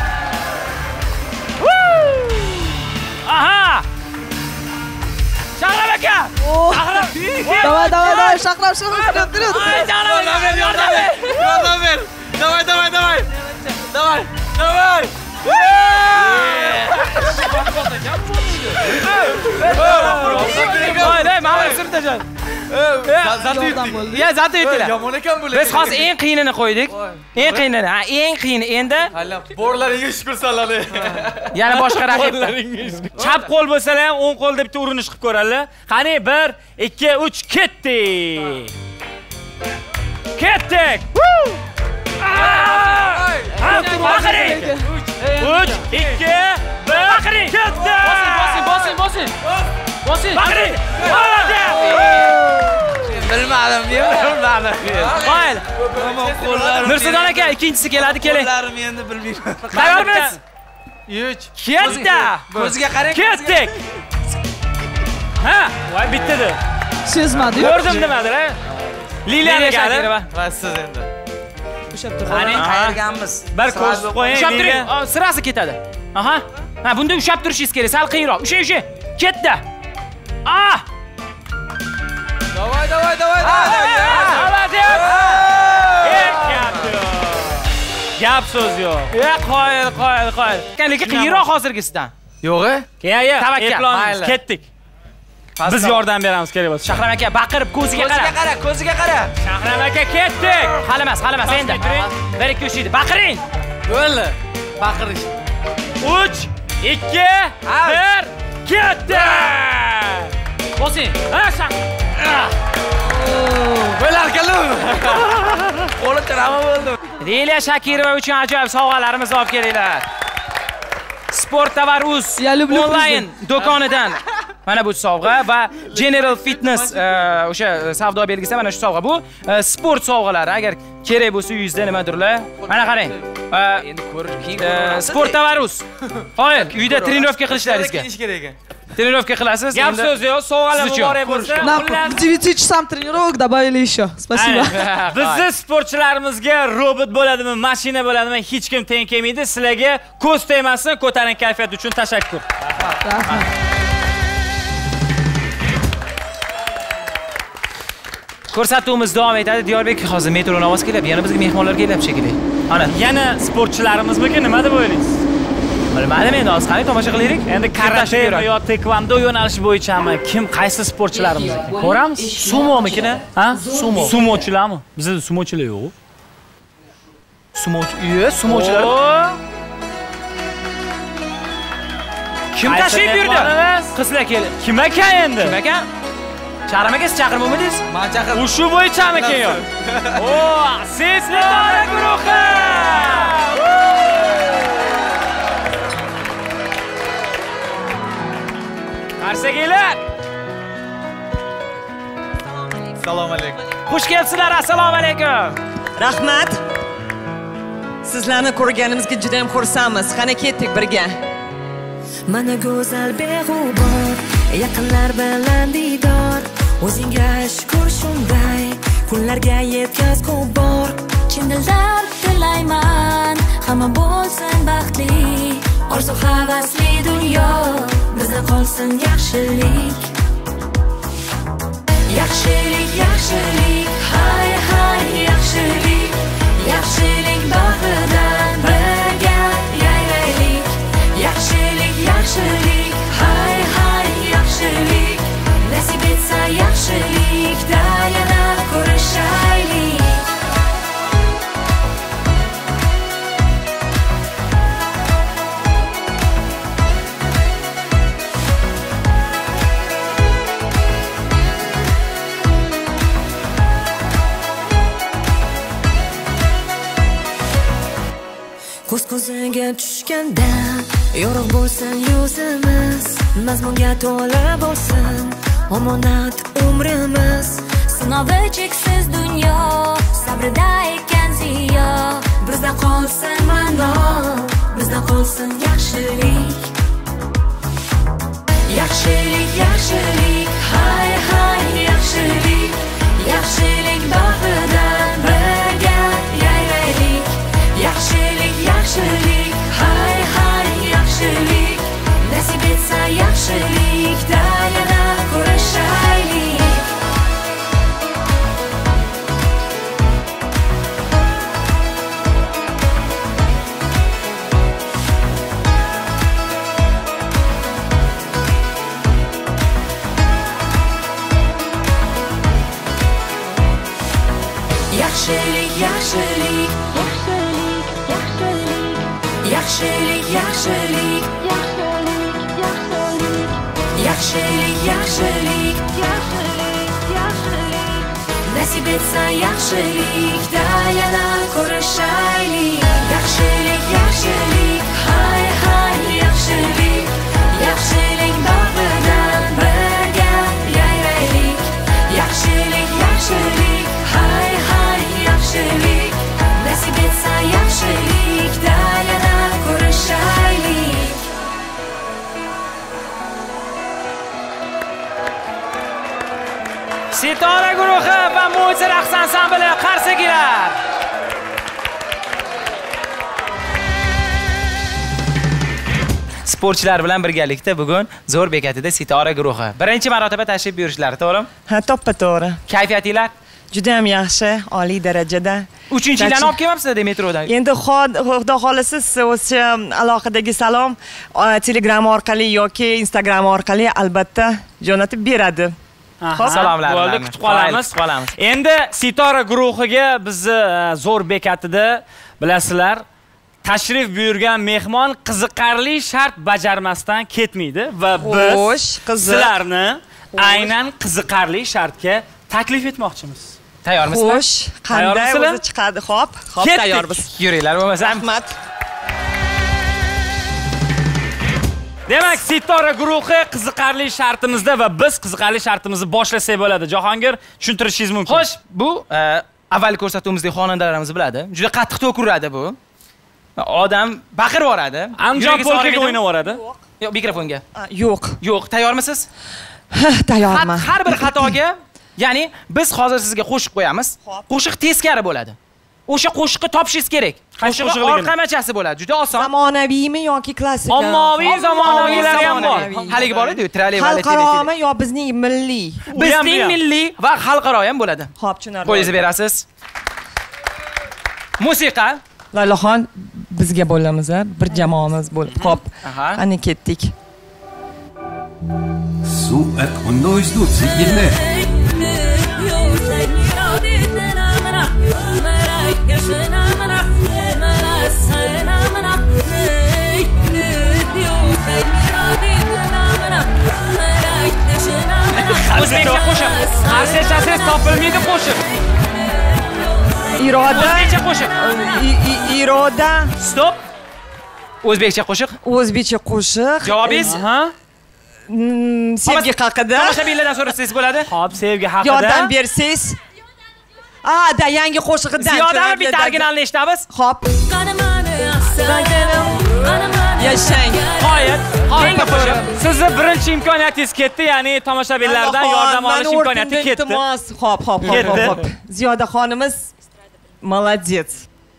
S1: Aha! Shahram aka! Shahram!
S7: Давай, давай, давай, Shahram, Shahram, вперед, вперед!
S1: Ay, Shahram aka, yordam ber!
S3: Yordam ber! Давай, давай, давай! Давай! Давай!
S2: Voy, voy, mana surtajon.
S3: Zati yutdik.
S2: Ya, zati yutdilar.
S3: Yomon ekan bu.
S2: Biz hozir eng qiyinini qo'ydik. Eng qiyinini, ha, eng qiyini endi.
S3: Borlaringa shukr saladi.
S2: Yana boshqa raqib.
S1: Chap qo'l bo'lsalar ham o'ng qo'lda bitta urinish qilib ko'radilar. Qani bir, ikki, uch, ketdik. Ketdik. Baqiring. uch, ikki, bir, baqiring. Ketdi.
S2: Bosin, bosin, bosin. Bosin.
S1: Baqiring.
S8: Bilmadim, bilmadim.
S2: Qoyil. Nursulton aka ikkinchisi keladi, keling.
S8: Qo'llarim endi bilmayman.
S2: Tayyormisiz?
S3: uch.
S2: Ketdi.
S8: Ko'ziga qarang.
S1: Ketdik. Ha, voy bitdi.
S7: Sezmadi.
S1: Ko'rdim nimadir, ha? Liliana keldi.
S3: Va siz endi.
S7: Ushlab tur.
S1: Qani?
S8: Qayerganmiz?
S1: Bir ko'rsatib qo'ying.
S2: Ushab turing. Sirasi ketadi. Aha. Ha, bunda ushab turishingiz kerak. Sal qiyinroq. Usha, usha. Ketdi. Ah!
S3: Давай, давай, давай,
S1: Молодец! Gap so'z yo'q.
S2: Ya, qoyil, qoyil, qoyil. Lekin qiyinroq hozirgisidan.
S3: Yo'q-a?
S1: Keya,
S2: Tavakkal, mayli.
S1: ketdik. Biz yordam beramiz kerak bo'lsa.
S2: Shahram aka baqirib ko'ziga qara.
S8: Ko'ziga qara, ko'ziga qara.
S1: Shahram aka ketdik.
S2: Hali emas, hali emas endi. bir ikki uch deydi. Baqiring.
S3: Bo'ldi. Baqirish.
S1: uch, ikki, bir, ketdi.
S2: Bosing.
S1: Ha, shah.
S3: Bo'larkanlar.
S8: Qo'li tirama bo'ldi.
S2: Liliya Shakirova uchun ajoyib sovg'alarimizni olib kelinglar. Sport tovar uz
S7: Я люблю
S2: onlayn do'konidan mana bu sovg'a va General Fitness o'sha savdo belgisi mana shu sovg'a bu sport sovg'alari. Agar kerak bo'lsa uyingizda nimadirlar. Mana qarang.
S8: Endi ko'rish keyin
S2: Sport tovar uz. Qoyil, uyda trenirovka qilishlaringizga.
S3: Ish kerak ekan.
S2: Trenirovka qilasiz.
S1: Gap so'z yo'q, sovg'alar muborak bo'lsa.
S7: На, к девяти часам тренировок добавили еще. Спасибо.
S1: Bizni sportchilarimizga robot bo'ladimi, mashina bo'ladimi, hech kim teng kelmaydi. Sizlarga ko'z tegmasin, ko'taring kayfiyat uchun tashakkur.
S7: Rahmat.
S2: Ko'rsatuvimiz davom etadi. Diyorbek hozir metrodan ovoz kelyapti. Yana bizga mehmonlar kelyapti shekilli. Ana,
S1: Yana sportchilarimizmi, nima deb o'ylaysiz?
S2: Bilmadim endi, hozir qani tomosha qilaylik.
S1: Endi karate yo taekwondo yo'nalishi bo'yichami kim qaysi sportchilarimiz ekan? Ko'ramiz.
S2: Sumomikini?
S1: Ha?
S2: Sumo.
S1: Sumochilarmi? Bizda sumochilar yo'q.
S2: Sumochi, yo'q, sumochilar. Kim tashrif buyurdi? Qizlar keldi.
S1: Kim ekan endi?
S2: Kim ekan? Charamaga siz chaqirib bo'lmadingiz?
S3: Men chaqirdim.
S1: U shu bo'yichami ekan yo? O, Setora guruhi! Qarsakinglar.
S3: Assalomu alaykum.
S2: Xush kelibsizlar. Assalomu alaykum.
S9: Rahmat. Sizlarni ko'rganimizga juda ham xursandmiz. Qani ketdik birga.
S10: Mana go'zal beg'ubor, yaqinlar bilan diydor. O'zingga shukr shunday, kunlarga yetkazib bor. Chin dildan tilayman, hamma bo'lsin baxtli. Orzu havasli dunyo, bizda qolsin yaxshilik. Yaxshilik, yaxshilik, hay hay yaxshilik. Yaxshilik bag'ridan birga yayraylik. Yaxshilik, yaxshilik, hay hay yaxshilik. Nasib etsa yaxshilikda yana ko'rishaylik. Ko'z ko'ziga tushganda yorug' bo'lsin yuzimiz, mazmunga to'la bo'lsin omonat umrimiz. Sinovi cheksiz dunyo, sabrida ekan ziyo. Bizda qolsin ma'no, bizda qolsin yaxshilik. Yaxshilik, yaxshilik, hay hay yaxshilik. Yaxshilik bag'ridan birga yayraylik. Yaxshilik, yaxshilik, hay hay yaxshilik. Nasib etsa yaxshilikda yana ko'rishaylik. Yaxshilik, yaxshilik, yaxshilik, yaxshilik, yaxshilik, yaxshilik, nasib etsa yaxshilikda yana ko'rishaylik. Yaxshilik, yaxshilik, hay hay yaxshilik. Yaxshilik bag'ridan birga yayraylik. Yaxshilik, yaxshilik, hay hay yaxshilik. Nasib etsa yaxshilikda yana ko'rishaylik.
S2: Setora guruhi va Mo'jiza raqs ansambli Qarsagilar. Sportchilar bilan birgalikda bugun Zo'r bekatida Setora guruhi birinchi marotaba tashrif buyurishlari, to'g'rimi?
S9: Ha, to'ppa-to'g'ri.
S2: Kayfiyatinglar
S9: juda ham yaxshi, oliy darajada.
S2: uchinchi yildan olib kelmabsiz-da metrodan?
S9: Endi xudo xolasa siz o'sha aloqadagi salom Telegram orqali yoki Instagram orqali albatta jo'natib beradi.
S2: Salomlar.
S1: Bo'ldi, kutib qolamiz.
S2: qolamiz.
S1: Endi Setora guruhiga bizni Zo'r bekatida bilasizlar, tashrif buyurgan mehmon qiziqarli shart bajarmasdan ketmaydi va biz sizlarni aynan qiziqarli shartga taklif etmoqchimiz.
S2: Tayyormisizlar?
S9: Xo'sh, qanday o'zi chiqadi? Xo'p, xo'p, tayyormiz.
S2: Yuringlar bo'lmasa.
S9: Rahmat.
S1: Demak, Setora guruhi qiziqarli shartimizda va biz qiziqarli shartimizni boshlasak bo'ladi. Jahongir, tushuntirishingiz mumkin.
S2: Xo'sh, bu avval ko'rsatuvimizdagi xonandalarimiz biladi. Juda qattiq to'kuradi bu. Odam baqirib yoradi.
S1: Andijon polkaga o'ynab yoradi.
S2: Yo'q, mikrofonga.
S9: Yo'q.
S2: Yo'q, tayyormisiz?
S9: Tayyorman.
S2: Har bir xatoga, ya'ni biz hozir sizga qo'shiq qo'yamiz. Qo'shiq teskari bo'ladi. O'sha qo'shiqni topishingiz kerak. Qo'shiq orqamachasi bo'ladi. Juda oson.
S9: Zamonaviymi yoki klassik?
S1: Ommaviy, zamonaviylar ham bor.
S2: Haligi bor edi, tralley va
S9: xalqaromi yo bizning milliy?
S2: Bizning milliy va xalqaro ham bo'ladi.
S9: Xo'p, tushunarli.
S2: Qo'yingizni berasiz. Musiqa.
S9: Laylaxon, bizga bo'lamiz, bir jamoamiz bo'lib. Xo'p, qani ketdik.
S11: Su'at unnoizdu ziyilne.
S2: O'zbekcha qo'shiq. Arsiz arsiz topilmaydi qo'shiq.
S9: Iroda.
S2: O'zbekcha qo'shiq.
S9: Iroda.
S2: Stop. O'zbekcha qo'shiq.
S9: O'zbekcha qo'shiq.
S2: Javobingiz?
S9: Ha? Sevgi haqida.
S2: Tomoshabinlardan so'rasangiz bo'ladi.
S1: Hop, sevgi haqida.
S9: Yordam bersangiz. Ah, da yangi qo'shig'idan.
S2: Ziyoda bitta originalni eshitamiz.
S9: Hop. Yashang.
S2: Qoyat. Keyingi qo'shiq.
S1: Sizni birinchi imkoniyatingiz ketdi, ya'ni tomoshabinlardan yordam olish imkoniyati ketdi.
S9: Hop, hop, hop, hop. Ziyoda xonimiz молодец.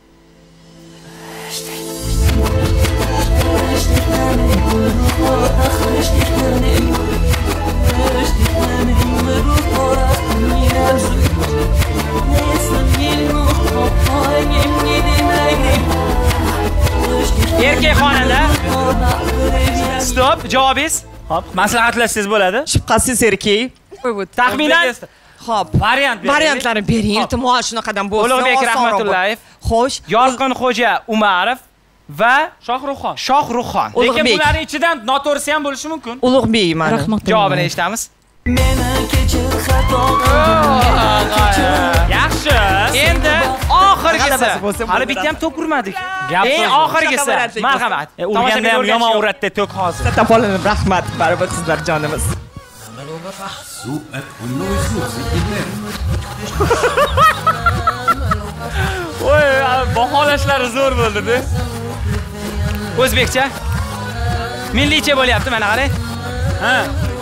S2: Erkak xonanda. Stop, javobingiz.
S1: Hop, maslahatlashingiz bo'ladi.
S9: Shubhasiz erkak.
S2: Taxminan
S9: Hop,
S1: variant bering.
S9: Variantlarni bering. Iltimos shunaqadan bo'lsin.
S2: Ulug'bek Rahmatullayev,
S9: Xo'sh,
S2: Yorqinxo'ja Umarov va
S1: Shohruxxon.
S2: Shohruxxon.
S1: Lekin bularning ichidan noto'g'risi ham bo'lishi mumkin.
S9: Ulug'bek mana.
S2: Javobini eshitamiz.
S10: Meni kechir xato.
S2: Yaxshi. Endi oxirgisi. Hali bitta ham to'p urmadik. Eng oxirgisi. Marhamat.
S1: Urganda ham yomon uratdi to'k hozir.
S9: To'pollanib rahmat, baribir sizlar jonimiz.
S11: Su'at unnoizdu ziyilne.
S1: Voy, baholashlari zo'r bo'ldi-da.
S2: O'zbekcha. Milliycha bo'lyapti, mana qarang.
S1: Ha.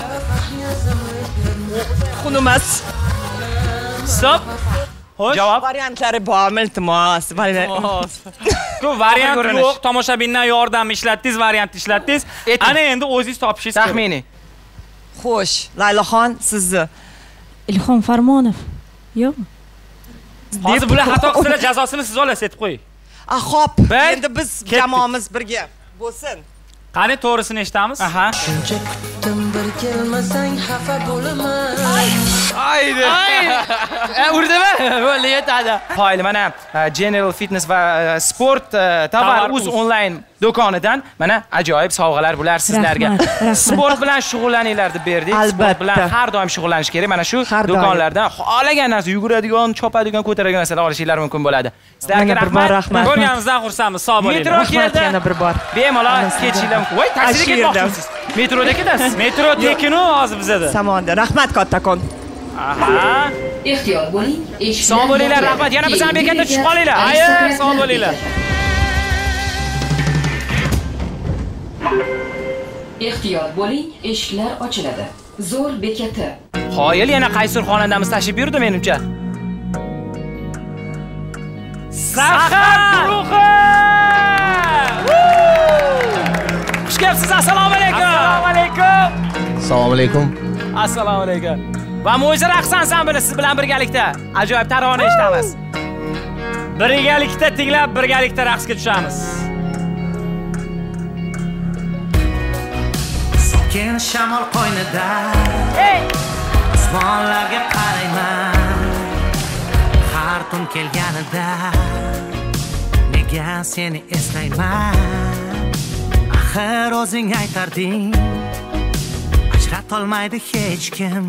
S9: Xunumas.
S2: Stop. Xo'sh. Javob.
S9: Variantlari bormi, iltimos? Variant.
S1: Ko'p variant yo'q. Tomoshabindan yordam ishlatdingiz, variant ishlatdingiz. Ana endi o'zingiz topishingiz kerak.
S2: Taxminiy.
S9: Xo'sh, Laylaxon, sizni.
S12: Ilhom Farmonov. Yo'qmi?
S1: Hozir bular xato qilsa jazosini siz olasiz, aytib qo'ying.
S9: Ah, xo'p. Endi biz jamoamiz birga bo'lsin.
S1: Qani to'g'risini eshitamiz?
S2: Aha.
S10: Shuncha kutdim bir kelmasang xafa bo'laman.
S2: Aydi. Urdimi? Bo'ldi, yetadi. Qoyil, mana General Fitness va Sport Tovar uz onlayn do'konidan mana ajoyib sovg'alar bular sizlarga. Sport bilan shug'ullaninglar deb berdik. Sport bilan har doim shug'ullanish kerak. Mana shu do'konlardan xohlagan narsa, yuguradigan, chopadigan, ko'taradigan narsalar olishinglar mumkin bo'ladi. Sizlarga rahmat.
S1: Ko'rganingizdan xursandmiz. Sog' bo'ling.
S2: Metro keldi.
S9: Yana bir bor.
S2: Bemalol kechinglar. Voy, taksiga ketmoqchisiz. Metroda ketasiz.
S1: Metro tekin hozir bizada.
S9: Samonda. Rahmat kattakon.
S2: Aha.
S13: Ehtiyot bo'ling.
S2: Sog' bo'linglar, rahmat. Yana bizning bekatda tushib qolinglar.
S1: Ayy, sog' bo'linglar.
S13: Ehtiyot bo'ling, eshiklar ochiladi. Zo'r bekati.
S2: Qoyil, yana qaysir xonandamiz tashib yurdi menimcha. Sahar guruhi! Xush kelibsiz. Assalomu alaykum.
S1: Assalomu alaykum.
S14: Assalomu alaykum.
S2: Assalomu alaykum. Va Mo'jiza raqs ansambli siz bilan birgalikda ajoyib tarona eshitamiz.
S1: Birgalikda tinglab, birgalikda raqsga tushamiz.
S15: Sokin shamol qo'ynida osmonlarga qarayman. Har tun kelganida nega seni eslayman? Axir o'zing aytarding, ajratolmaydi hech kim.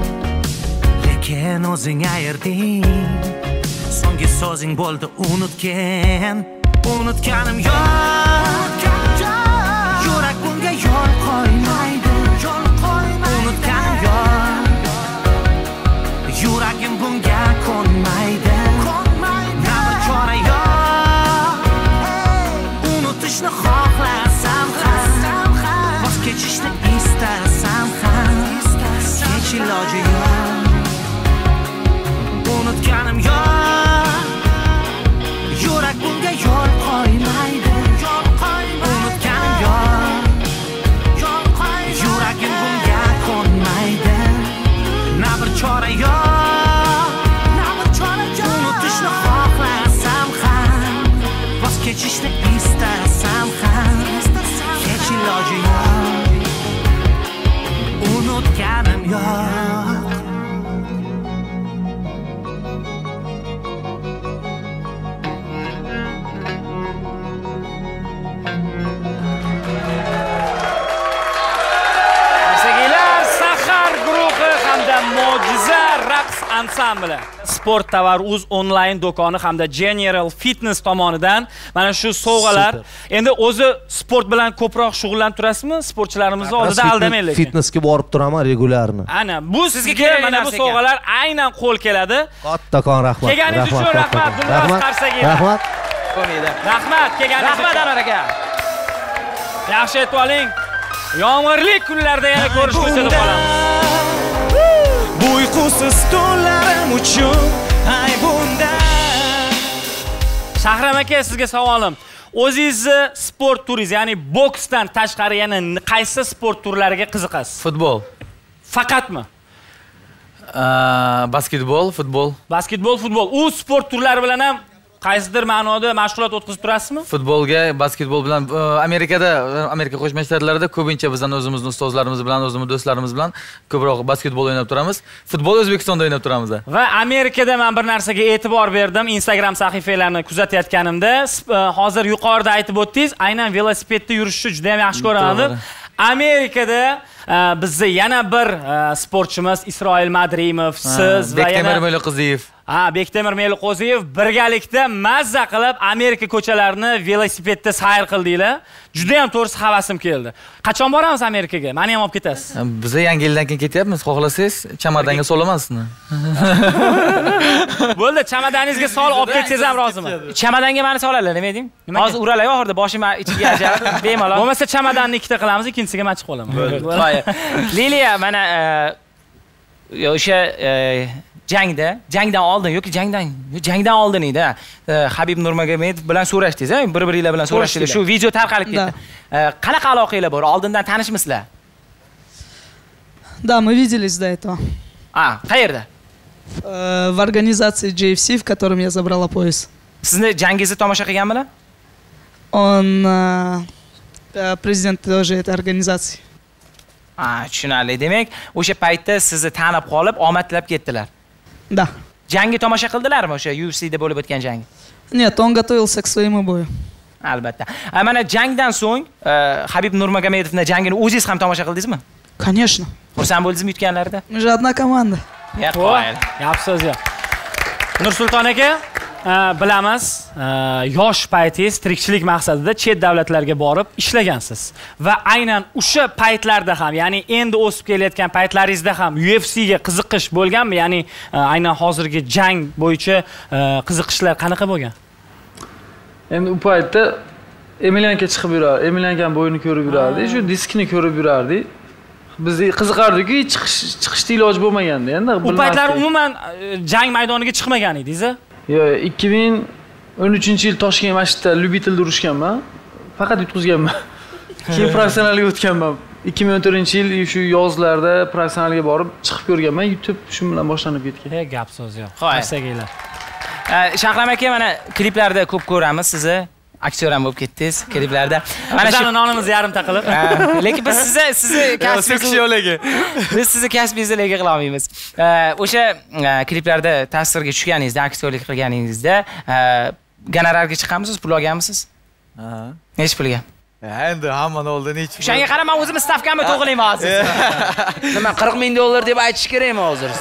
S15: Lekin o'zing ayrding, so'nggi so'zing bo'ldi unutgan. Unutganim yo'q, yurak bunga yo'l qo'ymaydi. Unutganim yo'q, yuragim bunga ko'nmaydi. Nima chora yo'q, unutishni xohlasam ham, voz kechishni istasam ham, hech iloji yo'q. Unutganim yo'q, yurak bunga yo'l qo'ymaydi. Unutganim yo'q,
S1: ansambli, Sport tovar uz onlayn do'koni hamda General Fitness tomonidan mana shu sovg'alar. Endi o'zi sport bilan ko'proq shug'ullanib turasizmi? Sportchilarimizni oldida aldamaylik.
S14: Fitnessga borib turaman regularni.
S1: Ana, bu sizga mana bu sovg'alar aynan qo'l keladi.
S14: Kattakon rahmat.
S1: Kelganingiz uchun rahmat. Dilnoz Qarsagina.
S14: Rahmat.
S1: Rahmat, kelganingiz uchun.
S2: Rahmat Anvar aka.
S1: Yaxshi aytib oling. Yomg'irli kunlarda yana ko'rishguncha deb qolamiz.
S4: Bu uyqusiz tunlarim uchun ay bunda.
S1: Shahram aka, sizga savolim. O'zingizni sport turingiz, ya'ni boksdan tashqari yana qaysi sport turlariga qiziqasiz?
S3: Futbol.
S1: Faqatmi?
S3: Basketbol, futbol.
S1: Basketbol, futbol. U sport turlari bilan ham qaysidir ma'noda mashg'ulot o'tkazib turasizmi?
S3: Futbolga, basketbol bilan Amerikada, Amerika Qo'shma Shtatlarida ko'pincha bizning o'zimizning ustozlarimiz bilan, o'zimiz do'stlarimiz bilan ko'proq basketbol o'ynab turamiz. Futbol O'zbekistonda o'ynab turamiz.
S1: Va Amerikada men bir narsaga e'tibor berdim. Instagram sahifalarini kuzatayotganimda, hozir yuqorida aytib o'tdingiz, aynan velosipedda yurishni juda ham yaxshi ko'raman. Amerikada bizda yana bir sportchimiz Isroil Madrimov, siz va yana
S3: Bektemir Meliqo'ziyev.
S1: Ha, Bektemir Meliqo'ziyev birgalikda mazza qilib Amerika ko'chalarini velosipedda sayr qildinglar. Juda ham to'g'risi havasim keldi. Qachon boramiz Amerikaga? Meni ham olib ketasiz.
S3: Biz yangi yildan keyin ketyapmiz. Xohlasangiz, chamadanga solaman sizni.
S1: Bo'ldi, chamadangizga sol olib ketsangiz ham roziman.
S2: Chamadanga meni soladilar, nima eding? Hozir uralay oxirida boshim ichiga ajab, bemalol.
S1: Bo'lmasa chamadanni ikkita qilamiz, ikkinchisiga men chiqib qolaman.
S2: Qo'y. Liliya mana o'sha jangda, jangdan oldin yoki jangdan, jangdan oldin edi. Habib Nurmagomedov bilan so'rashdingiz, bir-biringlar bilan so'rashdinglar. Shu video tarqalib ketdi. Qanaqa aloqanglar bor? Oldindan tanishmisizlar?
S7: Да, мы виделись до этого.
S2: А, qayerda?
S7: В организации джей эф си, в котором я забрала пояс.
S2: Sizni jangingizni tomosha qilganmilar?
S7: Он президент тоже этой организации.
S2: А, tushunarli. Demak, o'sha paytda sizni tanib qolib, omad tilab ketdilar.
S7: Да.
S2: Jangni tomosha qildilarmi o'sha ю эф си da bo'lib o'tgan jang?
S7: Нет, он готовился к своему бою.
S2: Albatta. Mana jangdan so'ng Habib Nurmagomedovning jangini o'zingiz ham tomosha qildingizmi?
S7: Конечно.
S2: Xursand bo'ldingizmi yutganlarida?
S7: Мы же одна команда.
S1: Gap so'z yo'q. Nursulton aka, bilamiz, yosh paytingiz tirikchilik maqsadida chet davlatlarga borib ishlagansiz va aynan o'sha paytlarda ham, ya'ni endi o'sib kelayotgan paytlaringizda ham ю эф си ga qiziqish bo'lganmi? Ya'ni aynan hozirgi jang bo'yicha qiziqishlar qanaqa bo'lgan?
S5: Endi u paytda Emelianka chiqib yurar, Emelianka bo'yini ko'rib yurardi, shu diskni ko'rib yurardik. Biz qiziqardik-ku, chiqish chiqishda iloj bo'lmaganda endi.
S1: U paytlar umuman jang maydoniga chiqmagan edingiz-a?
S5: Yo'q, ikki ming o'n uchinchi yil Toshkent masjidda lyubitelda urishganman. Faqat yutqizganman. Keyin professionalga o'tganman. ikki ming o'n to'rtinchi yil shu yozlarda professionalga borib chiqib ko'rganman, yutib shu bilan boshlanib ketgan.
S1: He, gap so'z yo'q. Qarsaginglar.
S2: Shahram aka, mana kliplarda ko'p ko'ramiz sizni. Aktyor ham bo'lib ketdingiz kliplarda.
S1: Mana shu nonimizni yarimta qilib.
S2: Lekin biz sizni sizni kasbingizni biz sizni kasbingizni lega qila olmaymiz. O'sha kliplarda tasvirga tushganingizda, aktyorlik qilganingizda gonorarga chiqqanmisiz, pul olganmisiz?
S3: Ha.
S2: Nech pulga?
S3: Endi hamma oldin hech.
S2: O'shanga qarab, men o'zim stavkamni to'g'rilayman hozir.
S8: Nima qirq ming dollar deb aytish kerakmi hozir?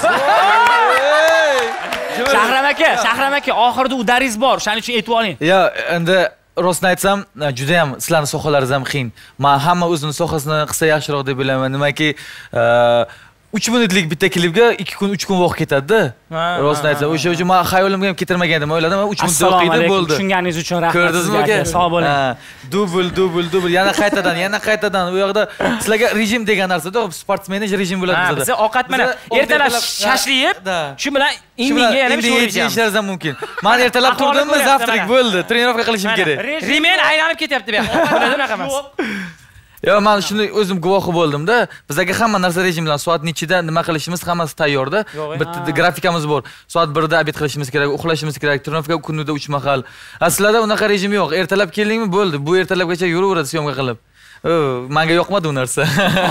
S1: Shahram aka, Shahram aka, oxirida udaringiz bor, shuning uchun aytib oling.
S3: Yo, endi rostni aytsam, juda ham sizlarning sohalaringiz ham qiyin. Men hamma o'zining sohasini qilsa yaxshiroq deb bilaman. Nimaki, uch minutlik bitta klipga ikki kun, uch kun vaqt ketadi-da. Rostni aytsam, o'sha uchun men xayolimga ham ketirmagandim. O'yladim, uch minut vaqt ketdi, bo'ldi.
S1: Tushunganingiz uchun rahmat sizga. Sog' bo'ling.
S3: Dubl, dubl, dubl, yana qaytadan, yana qaytadan. U yoqda sizlarga rejim degan narsa-da, sportsmenaj rejim bo'ladi bizda.
S2: Biz ovqat mana ertalab shashli yeb, shu bilan indinga yana bir sho'raymiz.
S3: Ishlaringiz ham mumkin. Men ertalab turdimmi, zavtrak bo'ldi. Trenirovka qilishim kerak.
S2: Remen aylanib ketyapti bu yoqda. Bo'ladi unaqa emas.
S3: Yo, men shuni o'zim guvohi bo'ldim-da. Bizga hamma narsa rejim bilan soat nechida nima qilishimiz hammasi tayyorda. Bitta grafikamiz bor. Soat birda obed qilishimiz kerak, uxlashimiz kerak, trenirovka kunida uch mahal. Aslida unaqa rejim yo'q. Ertalab keldingmi, bo'ldi. Bu ertalabgacha yuraveradi syomka qilib. O, menga yoqmadi u narsa.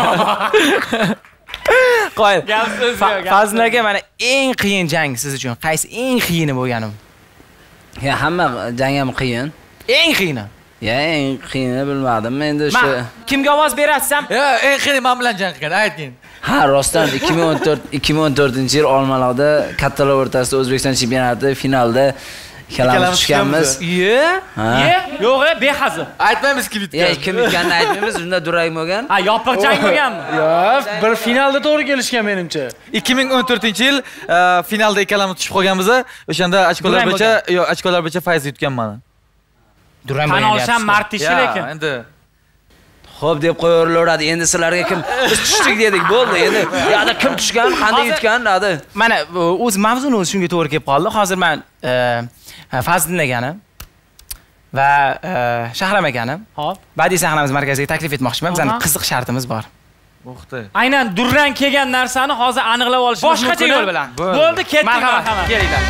S2: Qo'y. Fazl aka, mana eng qiyin jang siz uchun qaysi eng qiyini bo'lgani?
S8: Ya, hamma jang ham qiyin.
S2: Eng qiyini.
S8: Ya, eng qiyini bilmadim. Endi shu
S2: kimga ovoz beratsam?
S3: Ya, eng qiyini men bilan jang qilgan, ayting.
S8: Ha, rostdan ikki ming o'n to'rt ikki ming o'n to'rtinchi yil Olmaliqda kattalar o'rtasida O'zbekiston chempionati finalda ikkalamiz tushganmiz.
S2: Ye? Ye? Yo'q, behazil.
S3: Aytmaymiz kim
S8: yutgan. Ya, kim yutganini aytmaymiz, unda durang bo'lgan.
S2: Ha, yopiq jang bo'lganmi?
S5: Yo'q, bir finalda to'g'ri kelishgan menimcha.
S3: ikki ming o'n to'rtinchi yil finalda ikkalamiz tushib qolganmiz. O'shanda ochkolar bo'yicha, yo'q, ochkolar bo'yicha Fayz yutgan meni.
S2: Durang bo'lgan. Tan olsam mart ishi lekin.
S3: Endi
S8: Xo'p deb qo'yaveradi. Endi sizlarga kim biz tushdik dedik, bo'ldi. Endi yo'da kim tushgan, qanday yutgan, dedi.
S2: Mana o'z mavzuni o'zi shunga to'g'ri kelib qoldi. Hozir men Fazliddin akani va Shahram akani hop badiiy sahnamiz markaziga taklif etmoqchiman. Bizning qiziq shartimiz bor.
S3: O'xti.
S2: Aynan durang kelgan narsani hozir aniqlab olishimiz mumkin. Boshqacha yo'l bilan. Bo'ldi, ketdik. Marhamat, kelinglar.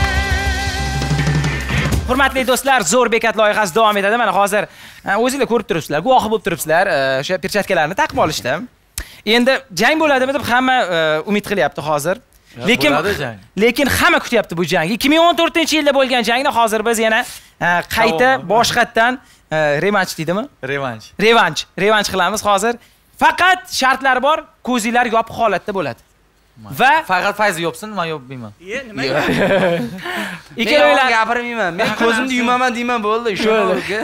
S2: Hurmatli do'stlar, zo'r bekat loyihasi davom etadi. Mana hozir o'zingizlar ko'rib turibsizlar, guvohi bo'lib turibsizlar. O'sha perchatkalarni taqib olishdi. Endi jang bo'ladimi deb hamma umid qilyapti hozir. Lekin lekin hamma kutyapti bu jangni. ikki ming o'n to'rtinchi yilda bo'lgan jangni hozir biz yana qayta boshqatdan revanch deydimi?
S3: Revanch.
S2: Revanch, revanch qilamiz hozir. Faqat shartlar bor, ko'zinglar yopiq holatda bo'ladi. Va
S3: faqat Fayz yopsin, men yopmayman.
S2: Ye, nimaga? Ikkalanglar
S8: gapirmayman. Men ko'zimni yumaman deyman, bo'ldi. Shunga.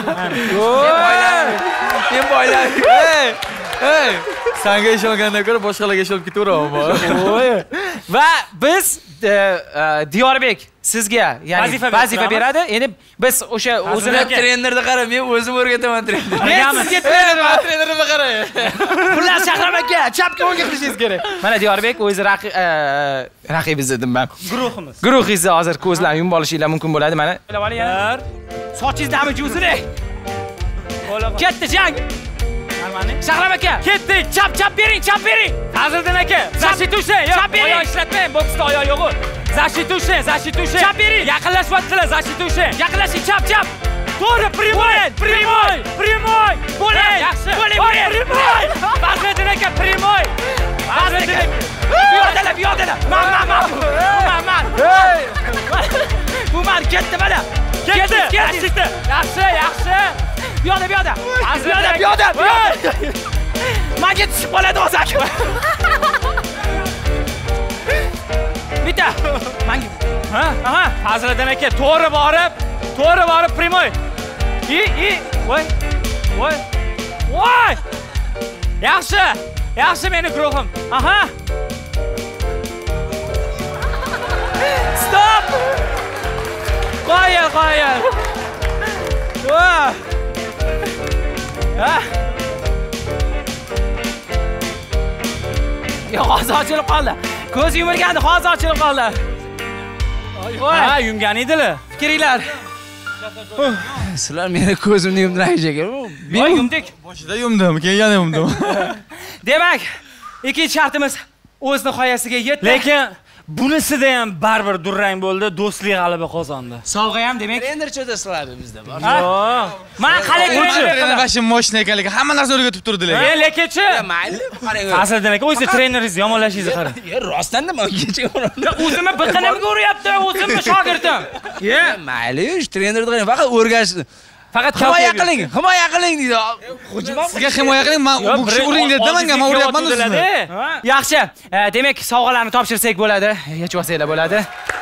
S3: Men boylar. Ey! Ey! Senga ishongandan ko'ra boshqalarga ishonib ketaveraman.
S2: Va biz Diyorbek sizga, ya'ni vazifa beradi. Endi biz o'sha o'zini
S8: trenerni qara, men o'zim o'rgataman trenerni.
S2: Men sizga trenerman, trenerni qarang. Xullas Shahram aka, chapga o'ngga qilishingiz kerak. Mana Diyorbek o'zi raqib raqibingiz dedim men. Guruhimiz. Guruhingizni hozir ko'zlarni yumib olishinglar mumkin bo'ladi. Mana bir sochingizni ham cho'zing. Ketdi jang. Shahram aka, ketdik. Chap chap bering, chap bering. Fazliddin aka, zashitushni, yo'q, oyoq ishlatmang, boksda oyoq yo'q. Zashitushni, zashitushni. Chap bering. Yaqinlashmayaptilar, zashitushni. Yaqinlashing, chap chap. To'g'ri, primoy, primoy, primoy. Bo'ling, yaxshi. Bo'ling, primoy. Fazliddin aka, primoy. Fazliddin aka. Piyodalar, piyodalar. Man, man, man. Man, man. Hey! Bu man ketdi mana. Ketdi, ketdi. Yaxshi, yaxshi. Piyoda, piyoda. Piyoda, piyoda, piyoda. Menga tushib qoladi o'zi aka. Bitta. Menga. Ha? Aha. Fazliddin aka to'g'ri borib, to'g'ri borib primoy. I, i. Voy. Voy. Voy. Yaxshi. Yaxshi meni guruhim. Aha. Stop. Qo'ying, qo'ying. Voy. Ha? Yo'q, hozir ochilib qoldi. Ko'z yumilgandi, hozir ochilib qoldi. Ha, yumgan edilar. Fikringlar.
S8: Sizlar meni ko'zimni yumdiraysiz.
S2: Men yumdik.
S3: Boshida yumdim, keyin yana yumdim.
S2: Demak, ikkinchi shartimiz o'z nihoyasiga yetdi. Lekin bunisida ham baribir durang bo'ldi, do'stlik g'alaba qozondi. Sovg'a ham demak
S8: trener cho'dasiladi bizda bor.
S2: Yo'q. Men qalay
S3: trener vashin moshina ekanligi, hamma narsa o'rgatib turdi lekin.
S2: Men lekinchi.
S8: Mayli, qarang.
S2: Fazliddin aka, o'zi treneringizni yomonlashingizni qarang.
S8: Ye, rostdan nima kecha
S2: o'randi. O'zimni biqinimga uryapti, o'zimni shogirdim. Ye,
S8: mayli, trenerni qarang, faqat o'rgashdi.
S2: Faqat
S8: himoya qiling, himoya qiling deydi. Xo'jaman,
S3: sizga himoya qiling, men bu kishi uring dedi, menga men uryapman o'zimni.
S2: Yaxshi, demak sovg'alarni topshirsak bo'ladi, yechib olsanglar bo'ladi.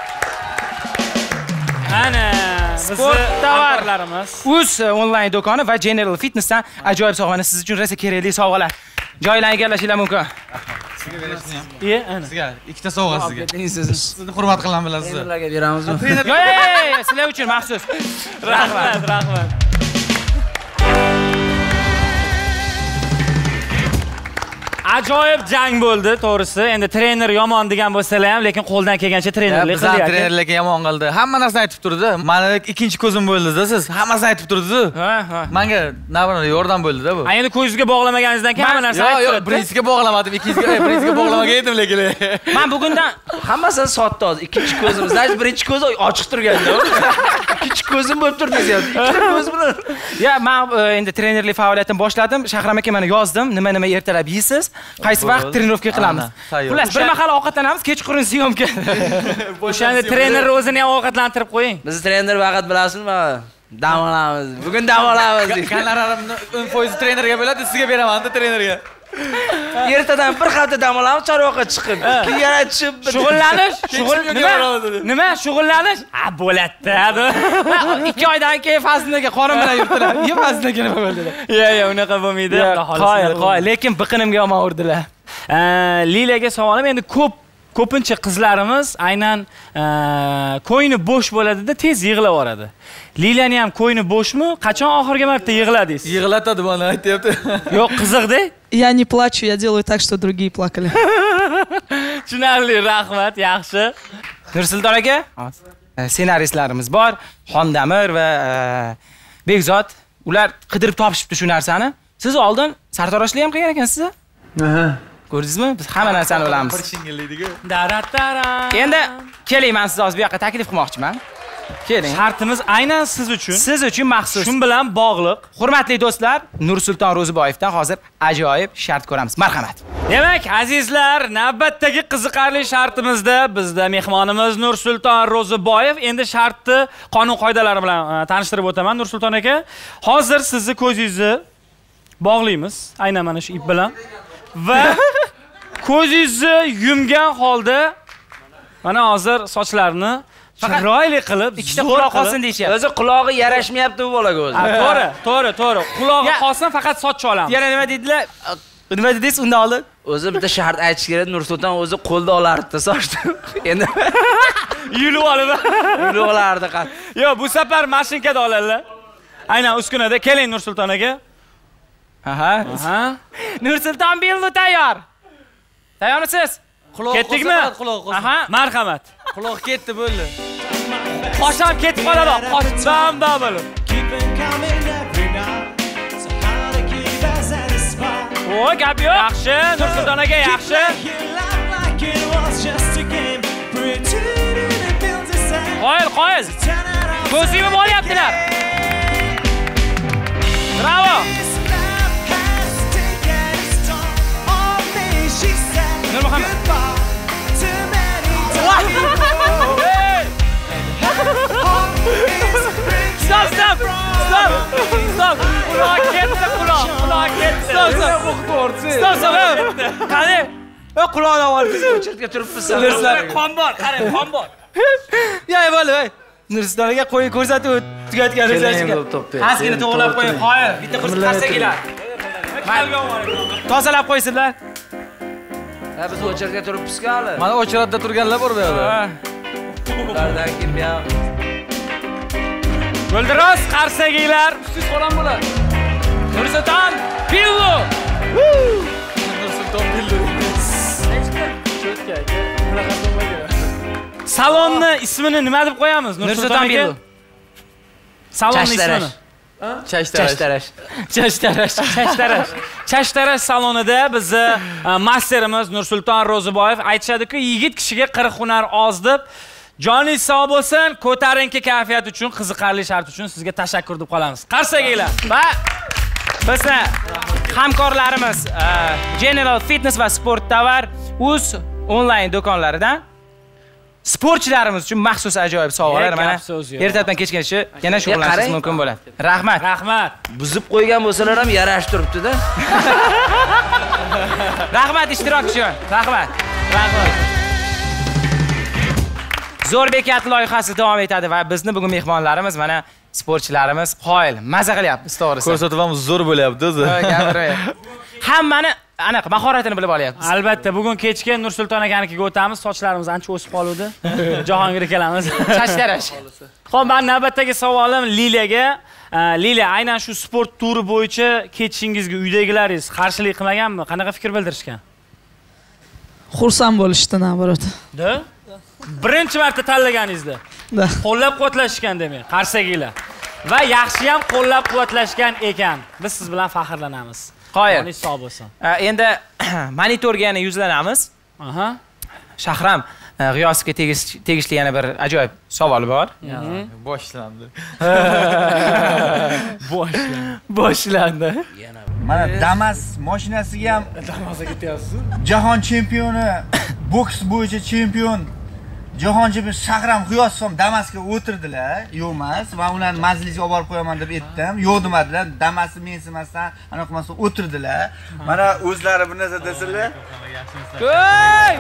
S2: Ana, sport tovarlarimiz. Uz onlayn do'koni va General Fitnessdan ajoyib sovg'ani siz uchun rosa kerakli sovg'alar. Joylarni egallashinglar mumkin.
S3: Sizga berishni ham.
S2: Ye, ana.
S3: Sizga ikkita sovg'a sizga. Sizni hurmat qilaman bilasiz.
S8: Trenerlarga beramizmi?
S2: Yo'q, yo'q, sizlar uchun maxsus. Rahmat, rahmat. Ajoyib jang bo'ldi, to'g'risi. Endi trener yomon degan bo'lsalar ham, lekin qo'ldan kelgancha trenerlik
S3: qildi. Biz trenerlarga yomon qildi. Hamma narsani aytib turdi. Meni ikkinchi ko'zim bo'ldi-da siz. Hammasini aytib turdi-ku.
S2: Ha, ha.
S3: Menga navbatda yordam bo'ldi-da bu.
S2: Endi ko'zingizga bog'lamaganingizdan keyin hamma narsa aytib turdi.
S3: Yo'q, birinchisiga bog'lamadim, ikkinchisiga, birinchisiga bog'lamagan edim lekin.
S2: Men bugundan
S8: hammasini sotdi hozir. Ikkinchi ko'zimiz, значит, birinchi ko'zi ochiq turganda. Ikkinchi ko'zim bo'lib turdi deyapti. Ikkita ko'z bilan.
S2: Ya, men endi trenerlik faoliyatimni boshladim. Shahram aka meni yozdim. Nima-nima ertalab yeysiz? Qaysi vaqt trenirovka qilamiz? Xullas, bir mahal ovqatlanamiz, kechqurun syomka. O'shanda trener o'zini ham ovqatlantirib qo'ying.
S8: Biz trener vaqt bilasizmi? Dam olamiz. Bugun dam olamiz.
S3: Gonorarimni o'n foiz trenerga bo'ladi, sizga beraman-da trenerga.
S8: Ertadan bir hafta dam olamiz, Chorvoqqa chiqib, keyin yana tushib.
S1: Shug'ullanish, shug'ul nima? Nima? Shug'ullanish? Ha, bo'ladida.
S2: ikki oydan keyin faslga qorin bilan yurdilar. Nima faslga nima bo'ldi?
S1: Yo'q, yo'q, unaqa bo'lmaydi.
S2: Qo'y, qo'y, lekin biqinimga yomon urdilar.
S1: Lilaga savolim endi ko'p ko'pincha qizlarimiz aynan ko'yni bo'sh bo'ladida tez yig'lab yuboradi. Lilani ham ko'yni bo'shmi? Qachon oxirgi marta yig'ladingiz?
S3: Yig'latadi buni aytayapti.
S1: Yo'q, qiziqda.
S7: Я не плачу, я делаю так, что другие плакали.
S1: Tushunarli, rahmat, yaxshi.
S2: Nursulton aka, ssenaristlarimiz bor, Xondamir va Bekzod. Ular qidirib topishibdi shu narsani. Siz oldin sartaroshlik ham qilgan ekansiz?
S5: Aha.
S2: Ko'rdingizmi? Biz hamma narsani bilamiz.
S3: Bir shingillaydi-ku.
S2: Daratara. Endi keling, men sizni hozir bu yoqqa taklif qilmoqchiman. Keling.
S1: Shartimiz aynan siz uchun.
S2: Siz uchun maxsus.
S1: Shun bilan bog'liq.
S2: Hurmatli do'stlar, Nursulton Ro'ziboyevdan hozir ajoyib shart ko'ramiz. Marhamat.
S1: Demak, azizlar, navbatdagi qiziqarli shartimizda bizda mehmonimiz Nursulton Ro'ziboyev. Endi shartni qonun qoidalari bilan tanishtirib o'taman, Nursulton aka. Hozir sizni ko'zingizni bog'laymiz, aynan mana shu ip bilan. Va ko'zingizni yumgan holda mana hozir sochlarni chiroyli qilib,
S2: ikkita quloq qolsin deyishyapti.
S8: O'zi qulog'i yarashmayapti bu bolaga o'zi.
S1: To'g'ri, to'g'ri, to'g'ri. Qulog'i qolsin, faqat soch olamiz.
S2: Yana nima dedilar? Nima dedingiz undan oldin?
S8: O'zi bitta shart aytish kerak, Nursulton o'zi qo'lda olardi sochni. Endi
S1: yulib olib,
S8: yulib olardi qat.
S1: Yo'q, bu safar mashinkada oladilar. Aynan uskunada. Keling Nursulton aka.
S2: Aha.
S1: Aha.
S2: Nursulton Billu tayyor. Tayyormisiz?
S1: Ketdikmi? Aha, marhamat.
S3: Quloq ketdi bo'ldi.
S1: Qosh ham ketib qoladi. Qosh bam bam bo'lib. O, gap yo'q. Yaxshi, Nursulton aka, yaxshi. Qo'yil, qo'yil. Ko'zingni bo'lyaptilar. Bravo. Nur Muhammad. Stop, stop, stop, stop. Quloq ketdi, quloq, quloq ketdi. Stop, stop. Stop, stop. Qani?
S8: O quloqdan olib o'chirtga turibsiz.
S1: Qon bor, qarang, qon bor.
S2: Ya, bo'ldi, voy. Nursulton aka qo'y ko'rsatib tugatganingizni. Haskini to'g'rilab qo'ying, qo'ying. Bitta qursa qarsagilar. Tozalab qo'ysinlar.
S8: Ha, biz o'chirtga turibmiz-ku hali.
S3: Mana o'chiratda turganlar bor bu yerda.
S8: Ulardan kim bu?
S1: Guldiroz qarsaginglar.
S3: Siz qo'ran bo'lar.
S1: Nursulton Billu.
S3: Nursulton Billu.
S1: Salonni ismini nima deb qo'yamiz? Nursulton Billu. Salonni ismini.
S8: Chashtarash.
S2: Chashtarash.
S1: Chashtarash. Chashtarash salonida bizni masterimiz Nursulton Ro'ziboyev aytishadi-ku, yigit kishiga qirq hunar oz deb. Joningiz sog' bo'lsin, ko'tarinki kayfiyat uchun, qiziqarli shart uchun sizga tashakkur deb qolamiz. Qarsaginglar.
S2: Va bizni hamkorlarimiz General Fitness va Sport Tovar uz onlayn do'konlaridan sportchilarimiz uchun maxsus ajoyib sovg'alar mana ertadan kechgacha yana shug'ullanishingiz mumkin bo'ladi. Rahmat.
S1: Rahmat.
S8: Buzib qo'ygan bo'lsalar ham yarashib turibdi-da.
S2: Rahmat ishtirok uchun. Rahmat. Rahmat. Zo'r bekat loyihasi davom etadi va bizni bugun mehmonlarimiz mana sportchilarimiz qoyil, maza qilyapmiz to'g'risi.
S3: Ko'rsatuvimiz zo'r bo'lyapti o'zi.
S2: Hammani anaqa mahoratini bilib olyapmiz.
S1: Albatta, bugun kechga Nursulton akanikiga o'tamiz. Sochlarimiz ancha o'sib qoldi. Jahongirga kelamiz.
S2: Chashtarash.
S1: Xo'p, men navbatdagi savolim Lilaga. Lila, aynan shu sport turi bo'yicha ketishingizga uydagilaringiz qarshilik qilmaganmi? Qanaqa fikr bildirishgan?
S7: Xursand bo'lishdi, naborot.
S1: Da? Birinchi marta tanlaganingizda.
S7: Da.
S1: Qo'llab-quvvatlashgan demak, qarsaginglar. Va yaxshi ham qo'llab-quvvatlashgan ekan. Biz siz bilan faxrlanamiz.
S2: Qoyil.
S1: Joningiz sog' bo'lsin.
S2: Endi monitorga yana yuzlanamiz.
S1: Aha.
S2: Shahram G'iyosovga tegishli yana bir ajoyib savol bor.
S3: Boshlandi.
S2: Boshlandi. Boshlandi.
S16: Mana Damas mashinasiga ham
S3: Damasga ketyapsiz.
S16: Jahon chempioni, boks bo'yicha chempion Jahongir Shahram G'iyosov ham Damas'ga o'tirdilar, yo'q emas, va ularni majlisga olib borib qo'yaman deb aytdim. Yo'q demadilar. Damas'ni mensimasdan, anaqa qilmasdan o'tirdilar. Mana o'zlari bir narsa desinlar.
S3: Qo'y!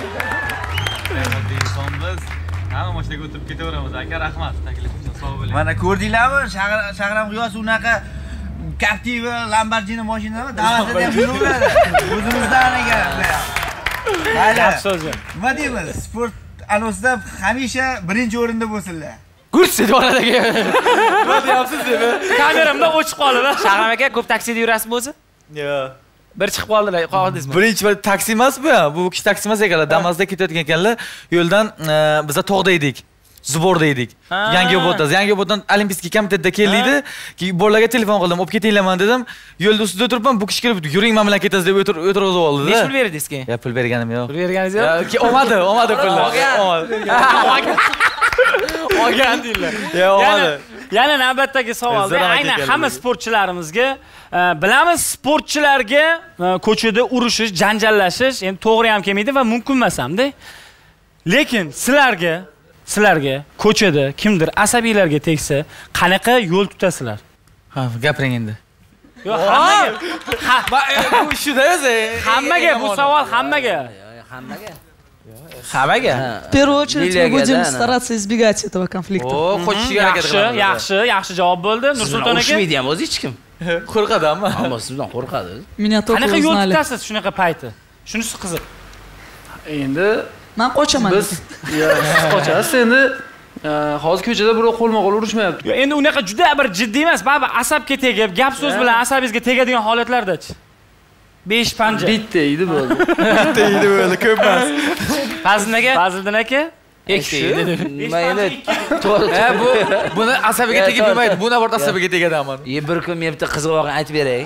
S3: Hamma mashinaga o'tirib ketaveramiz. Aka, rahmat taklif uchun. Sog' bo'ling.
S16: Mana ko'rdinglarmi? Shahram G'iyosov unaqa Captiva, Lamborghini mashinami? Damas'da ham yuraveradi. O'zimizdan ekan. Mayli.
S1: so'zi.
S16: Nima deymiz? Sport anosida hamisha birinchi o'rinda bo'lsinlar.
S2: Gurs deb oradagi.
S3: Nima deyapsiz deb?
S1: Kameramda o'chib qoldi.
S2: Shahram aka, ko'p taksida yurasizmi o'zi?
S3: Yo'q.
S2: Bir chiqib qoldilar, qoldingizmi?
S3: Birinchi bir taksi emas bu. Bu kishi taksi emas ekanlar. Damas'da ketayotgan ekanlar. Yo'ldan biza tog'da edik. Zuborda edik. Yangiobodda, Yangioboddan Olimpiy komitetda keldi. Ki bolalarga telefon qildim, olib ketinglarman dedim. Yo'lda ustida turibman, bu kishi kelib, "Yuring, men bilan ketasiz" deb o'tirib oldi-da.
S2: Nech pul berdingiz keyin?
S3: Ya pul berganim yo'q.
S2: Pul berganingiz yo'q?
S3: Ki olmadi, olmadi pulni.
S2: Olgan.
S1: Olgan deylar.
S3: Ya olmadi.
S1: Yana navbatdagi savolda aynan hamma sportchilarimizga bilamiz, sportchilarga ko'chada urushish, janjallashish endi to'g'ri ham kelmaydi va mumkin emas hamda. Lekin sizlarga Sizlarga ko'chada kimdir asabiylarga tegsa, qanaqa yo'l tutasizlar?
S3: Ha, gapiring endi.
S1: Yo'q, hammaga.
S3: Ha, bu shuda o'zi.
S1: Hammaga bu savol hammaga.
S8: Hammaga.
S2: Hammaga.
S7: В первую очередь мы будем стараться избегать этого конфликта.
S3: O, qo'shishga harakat
S1: Yaxshi, yaxshi, yaxshi javob bo'ldi. Nursulton aka.
S8: Ushmaydi ham o'zi hech kim.
S3: Qo'rqadi hamma.
S8: Hamma sizdan qo'rqadi.
S7: Меня только
S1: Qanaqa yo'l
S7: узнали.
S1: tutasiz shunaqa payti? Shunisi qiziq.
S5: Endi
S7: Men qochaman.
S5: biz siz qochasiz. Endi hozir ko'chada birov qo'lma-qo'l urushmayapti.
S1: Yo, endi unaqa juda bir jiddiy emas, baribir asabga tegib, gap so'z bilan asabingizga tegadigan holatlarda-chi? besh panja.
S5: Bitta edi bo'ldi.
S3: Bitta edi bo'ldi, ko'p emas.
S2: Fazliddin aka?
S1: Fazliddin aka?
S2: Ikkita edi.
S8: Nima endi? To'g'ri.
S3: Ha, bu buni asabiga tegib bilmaydi. Bu navbat asabiga tegadi hamma.
S8: Ye bir kun men bitta qiziq voqea aytib beray.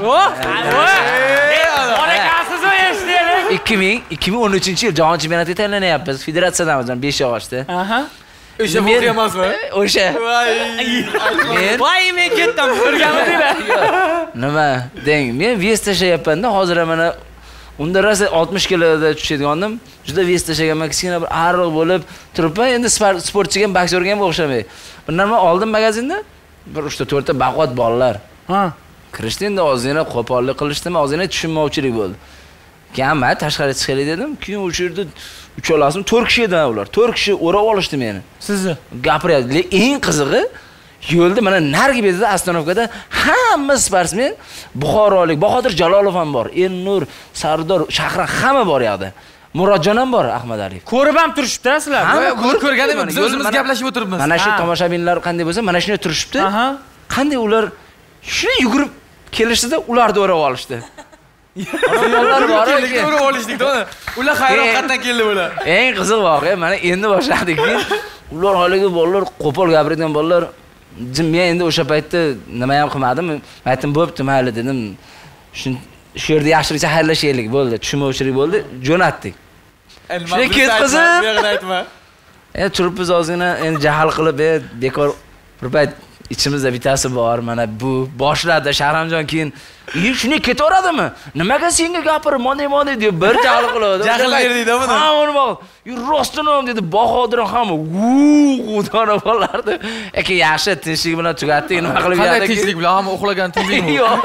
S1: Onakasiz o eshitaylik.
S8: ikki ming ikki ming o'n uchinchi yil jahon chempionatiga tayyorlanyapmiz. Federatsiyadamizdan Beshyog'ochda.
S1: Aha.
S3: O'sha voqea emasmi?
S8: O'sha. Men
S2: Voy, men ketdim.
S1: Ko'rganmidinglar?
S8: Nima? Deng, men vest tashlayapman-da, hozir mana unda rosa oltmish kiloda tushadigandim. Juda vest tashlaganman, kichkina bir ariq bo'lib turibman. Endi sportchiga ham, boksyorga ham o'xshamay. Bundan men oldim magazinda bir uch ta to'rt ta baquvvat bolalar.
S1: Ha.
S8: Kirishdi, endi ozgina qo'pollik qilishdim, ozgina tushunmovchilik bo'ldi. Keyin men tashqariga chiqaylik dedim. Keyin o'sha yerda uch olasizmi? to'rt kishi edi ular. to'rt kishi o'rab olishdi meni.
S1: Sizni
S8: gapiryapti. Eng qizig'i yo'lda mana nargi betida ostanovkada hamma sportsmen, buxorolik Bahodir Jalolov ham bor, Elnur, Sardor, Shahram hamma bor yoqda. Murodjon ham bor, Ahmad Aliyev.
S1: Ko'rib ham turishibdi sizlar.
S3: Buni ko'rganman, biz o'zimiz gaplashib o'tiribmiz.
S8: Mana shu tomoshabinlar qanday bo'lsa, mana shunday turishibdi.
S1: Aha.
S8: Qanday ular shuni yugurib kelishdi-da, ularni o'rab olishdi. Ular bor ekan.
S3: O'rab olishdik-da uni. Ular hayroqatdan keldi bular.
S8: Eng qiziq voqea mana endi boshladik. Ular haliga bolalar qo'pol gapiradigan bolalar. Men endi o'sha paytda nima ham qilmadim. Aytdim, "Bo'pti, mayli" dedim. Shu shu yerda yaxshilikcha xayrlashaylik bo'ldi. Tushunmovchilik bo'ldi. Jo'natdik. Shunday ketqizib.
S3: Aytma.
S8: Endi turibmiz ozgina endi jahl qilib, bekor bir payt ichimizda bittasi bor, mana bu boshladi Shahramjon keyin "Ey, shuni ketaveradimi? Nimaga senga gapirib, monday-monday" deb bir jahl qiladi.
S3: Jahl berdingda buni.
S8: Ha, uni bor. "Yu, rostdan ham" dedi. Bahodir ham "Vuu" dona bo'lardi. Aka yaxshi tinchlik bilan tugatdik. Nima qilib
S3: Qanday
S8: yurdik?
S3: tinchlik bilan? Hamma uxlagan tinchlikmi?
S8: Yo'q.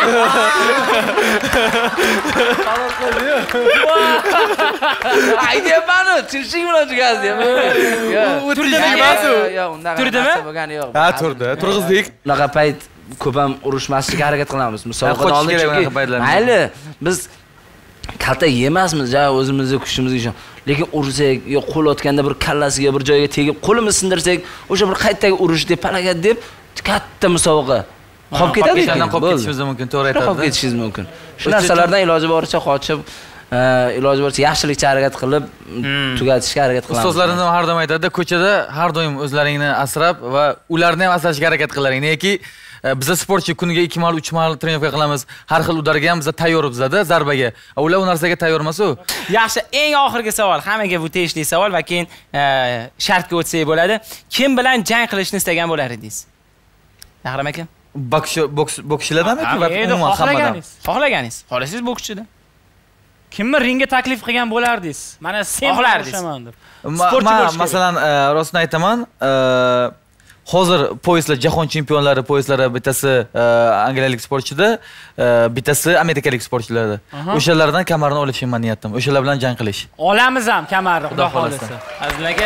S8: Aytyapman, tinchlik bilan tugatdik. Yo'q.
S3: Tinchlik emas u.
S8: Yo'q, undan
S1: Turdimi?
S8: bo'lgani yo'q.
S3: Ha, turdi. Turg'izdik.
S8: Unaqa payt ko'p ham urushmaslikka harakat qilamiz. Musobaqadan oldin
S3: kerak
S8: chunki
S3: unaqa paytlarda.
S8: mayli biz kalta yemasmiz, ja o'zimizning kuchimizga ishon. Lekin ursak, yo qo'l otganda bir kallasiga bir joyga tegib, qo'limizni sindirsak, o'sha bir qaytdagi urush deb palakat deb katta musobaqa qolib ketadi.
S3: Qolib ketishimiz mumkin, to'g'ri aytasiz.
S8: Qolib ketishingiz mumkin. Shu narsalardan iloji boricha qochib, iloji boricha yaxshilikcha harakat qilib tugatishga harakat qilamiz.
S3: Ustozlarimiz ham har doim aytadi, ko'chada har doim o'zlaringni asrab va ularni ham asrashga harakat qilaring. Neki bizda sportchi kuniga ikki mal, uch mal trenovka qilamiz. Har xil udarga ham bizda tayyor bizada zarbaga. Ular u narsaga tayyor emas-ku.
S2: Yaxshi, eng oxirgi savol, hammaga bu tegishli savol va keyin shartga o'tsak bo'ladi. Kim bilan jang qilishni istagan bo'lar edingiz? Shahram aka?
S3: Boks boks bokschilardanmi yoki umuman hammadan?
S2: Xohlaganingiz. Xohlaganingiz. Xohlasangiz bokschidan.
S1: Kimni ringga taklif qilgan bo'lardingiz? Mana sen
S2: Xohlardingiz.
S1: deb.
S3: Men masalan, rostini aytaman, hozir poyezdlar jahon chempionlari poyezdlari bittasi angliyalik sportchida, bittasi amerikalik sportchilarda. O'shalardan kamarni olishim niyatim. O'shalar bilan jang qilish.
S1: Olamiz ham kamarni, xudo xolasa.
S2: Azizlar aka.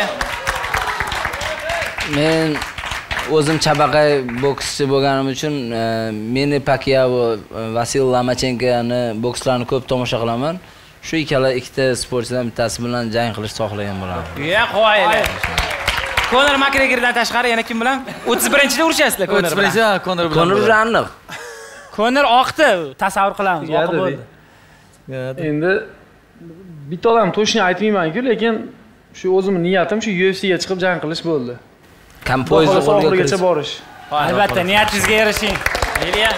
S8: Men o'zim chabaqay bokschi bo'lganim uchun meni Pakyao, Vasil Lomachenkoni bokslarini ko'p tomosha qilaman. Shu ikkala ikkita sportchidan bittasi bilan jang qilish xohlagan bo'laman.
S2: Ya qo'yaylik. Conor McGregordan tashqari yana kim bilan? o'ttiz birinchida urishasizlar Conor bilan.
S3: o'ttiz birinchi Conor bilan.
S8: Conor aniq.
S1: Conor oqdi, tasavvur qilamiz, oqib bo'ldi.
S5: Endi bitta odam to'shni aytmayman-ku, lekin shu o'zimning niyatim shu U F C ga chiqib jang qilish bo'ldi.
S8: Kompozitor
S5: oxirigacha borish.
S1: Albatta, niyatingizga erishing. Liliya.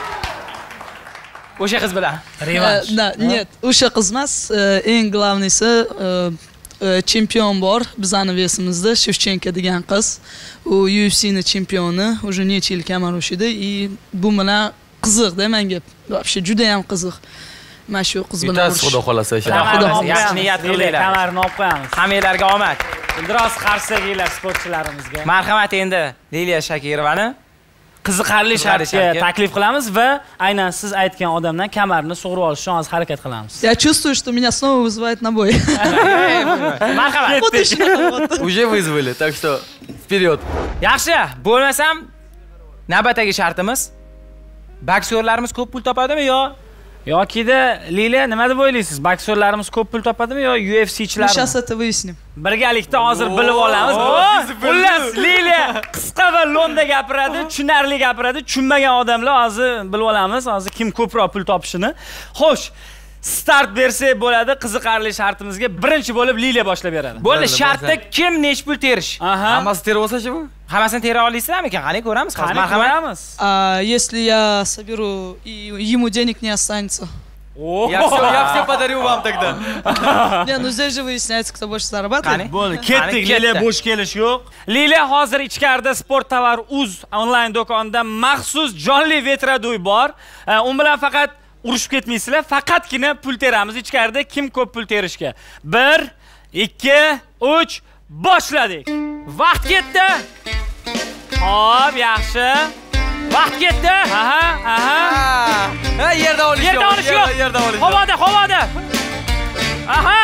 S2: O'sha qiz bilan.
S7: Revansh. Нет, o'sha qiz emas, eng главныйsi chempion bor bizning vesimizda, Shevchenko degan qiz. U U F C ning chempioni, уже necha yil kamar ushida и bu bilan qiziqda menga. Вообще juda ham qiziq. Mana shu qiz bilan
S3: urish. Xudo xolasa o'sha.
S2: Yaxshi niyat qilinglar.
S1: Kamarni olib qo'yamiz.
S2: Hammanglarga omad.
S1: Biroz qarsakinglar sportchilarimizga.
S2: Marhamat, endi Liliya Shakirovani
S1: qiziqarli shartga taklif qilamiz va aynan siz aytgan odamdan kamarni sug'urib olish uchun hozir harakat qilamiz.
S7: Я чувствую, что меня снова вызывает на бой.
S2: Marhamat.
S3: Уже вызвали, так что вперед.
S2: Yaxshi, bo'lmasam navbatdagi shartimiz boksyorlarimiz ko'p pul topadimi yo
S1: yokida Liliya nima deb o'ylaysiz? Boksyorlarimiz ko'p pul topadimi yo U F C'chilarmi?
S7: Сейчас это выясним.
S1: Birgalikda hozir bilib olamiz. Xullas, Liliya qisqa va lo'nda gapiradi, tushunarli gapiradi. Tushunmagan odamlar hozir bilib olamiz, hozir kim ko'proq pul topishini. Xo'sh, start bersak bo'ladi. Qiziqarli shartimizga birinchi bo'lib Liliya boshlab beradi.
S2: Bo'ldi, shartda kim nech pul terish?
S3: Hammasi terib olsa-chi bu?
S2: Hammasini tera olasizlarmi? Qani ko'ramiz,
S1: marhamat.
S7: А если я соберу и ему денег не останется?
S3: Я все, я все подарю вам тогда.
S7: Не, ну здесь же выясняется, кто больше зарабатывает.
S1: Bo'ldi, ketdik. Liliya bo'sh kelish yo'q. Liliya hozir ichkarida Sport Tovar Uz onlayn do'konida maxsus jonli vetraduy bor. U bilan faqat urushib ketmaysizlar, faqatgina pul teramiz ichkarida kim ko'p pul terishga. bir, ikki, uch boshladik.
S2: Vaqt ketdi.
S1: Hop, yaxshi.
S2: Vaqt ketdi.
S1: Aha, aha.
S3: Ha, yerda olish yo'q.
S2: Yerda olish yo'q.
S3: Yerda olish.
S2: Havoda, havoda. Aha.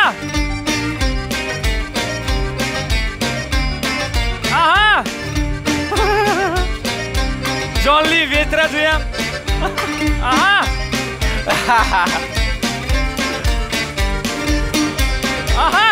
S2: Aha.
S1: Jonli vetraduy ham.
S2: Aha. Aha.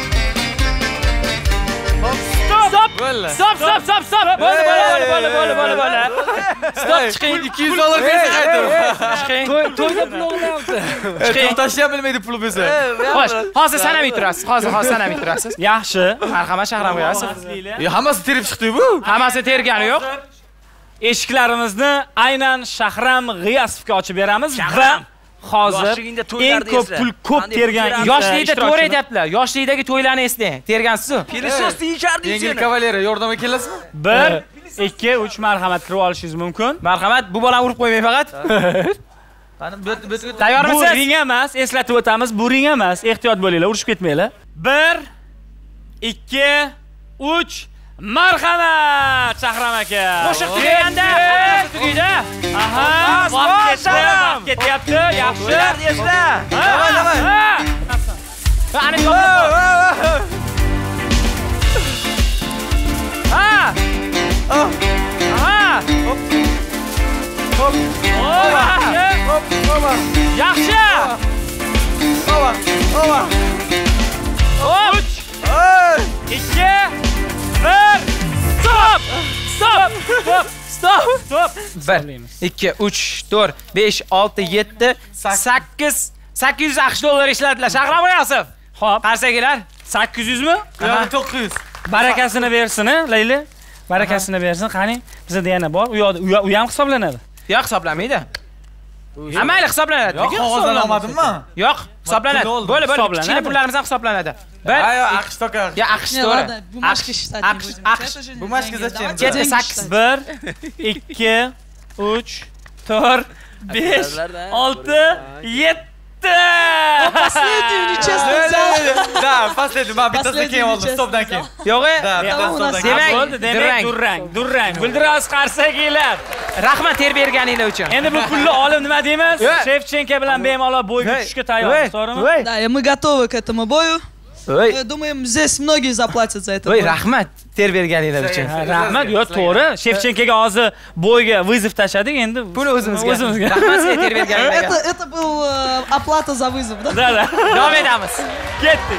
S2: Stop. Stop. Stop, stop, stop, stop. Bo'ldi, bo'ldi, bo'ldi, bo'ldi, bo'ldi, bo'ldi. Stop, chiqing.
S3: ikki yuz dollar bersa qaytib.
S2: Chiqing.
S3: To'yda pul olyapti. Chiqing. Tashlab bilmaydi pul bersa.
S2: Xo'sh, hozir sanamay turasiz. Hozir hozir sanamay turasiz.
S1: Yaxshi.
S2: Marhamat, Shahram qo'yasiz.
S3: Yo, hammasi terib chiqdi bu.
S2: Hammasi tergani yo'q.
S1: Eshiklarimizni aynan Shahram G'iyasovga ochib beramiz va hozir eng ko'p pul ko'p tergan
S2: yoshlikda to'g'ri aytibdilar. Yoshlikdagi to'ylarni eslang. Tergansiz-ku.
S3: Pirisos deyishardingiz. Yengil kavalyera yordamga kelasizmi?
S1: bir, ikki, uch marhamat kirib olishingiz mumkin.
S2: Marhamat, bu bolani urib qo'ymang faqat.
S3: Qani, bu
S1: tayyormisiz? Bu ring emas, eslatib o'tamiz. Bu ring emas. Ehtiyot bo'linglar, urishib ketmanglar. bir, ikki, uch marhamat Shahram aka.
S2: Qo'shiq tugaganda, qo'shiq tugaydi.
S1: Aha, vaqt ketdi, vaqt ketyapti. Yaxshi.
S3: Esla.
S1: Davay, davay.
S2: Qani to'g'ri. Ha! Oh! Aha! Hop! Hop! Hop! Hop! Yaxshi!
S3: Ova! Ova!
S2: Hop!
S1: ikki, bir, stop! Stop! Stop! Stop! Stop!
S2: bir, ikki, uch, to'rt, besh, olti, yetti, sakkiz, sakkiz yuz aqsh dollar ishladilar. Shahram G'iyosov.
S1: Xo'p,
S2: qarsagilar.
S1: sakkiz yuz mi?
S3: Yo'q, to'qqiz yuz.
S1: Barakasini bersin, Layli. Barakasini bersin. Qani, bizda yana bor. U yoqda u ham hisoblanadi.
S2: Yo'q, hisoblanmaydi. Amayli hisoblanadi.
S3: Yo'q, qog'ozdan olmadimmi?
S2: Yo'q, hisoblanadi. Bo'ldi, bo'ldi. Kichkina pullarimiz ham hisoblanadi.
S3: bir, yo'q, aqsh to'ka.
S2: Ya, aqsh to'g'ri.
S7: Бумажки считать.
S2: Aqsh, aqsh.
S3: Bumashka zачем?
S2: Ketdi sakkiz.
S1: bir, ikki, uch, to'rt, besh, olti, yetti. ketdi.
S7: Последний, честно сказал.
S3: Da, последний. Men bittasini keyin oldim, stopdan keyin.
S2: Yo'q,
S3: Da, bittasini stopdan keyin.
S2: demak,
S1: bo'ldi, demak durrang, durrang. Guldiroz qarsakiylar.
S2: Rahmat ter berganinglar uchun.
S1: Endi bu pulni olib nima deymiz? Shevchenko bilan bemalol bo'yga tushishga tayyormiz, to'g'rimi?
S7: Да, и мы готовы к этому бою.
S2: Voy.
S7: Мы думаем, здесь многие заплатят за это.
S2: Voy, rahmat ter berganinglar uchun.
S1: Rahmat, yo to'g'ri. Shevchenkoga hozir bo'yga vызов tashladik, endi
S2: pul o'zimizga.
S1: O'zimizga.
S2: Rahmat sizga ter berganinglarga.
S7: Это, это был э, оплата за вызов, да?
S1: Da, da.
S2: Davom etamiz.
S1: Ketdik.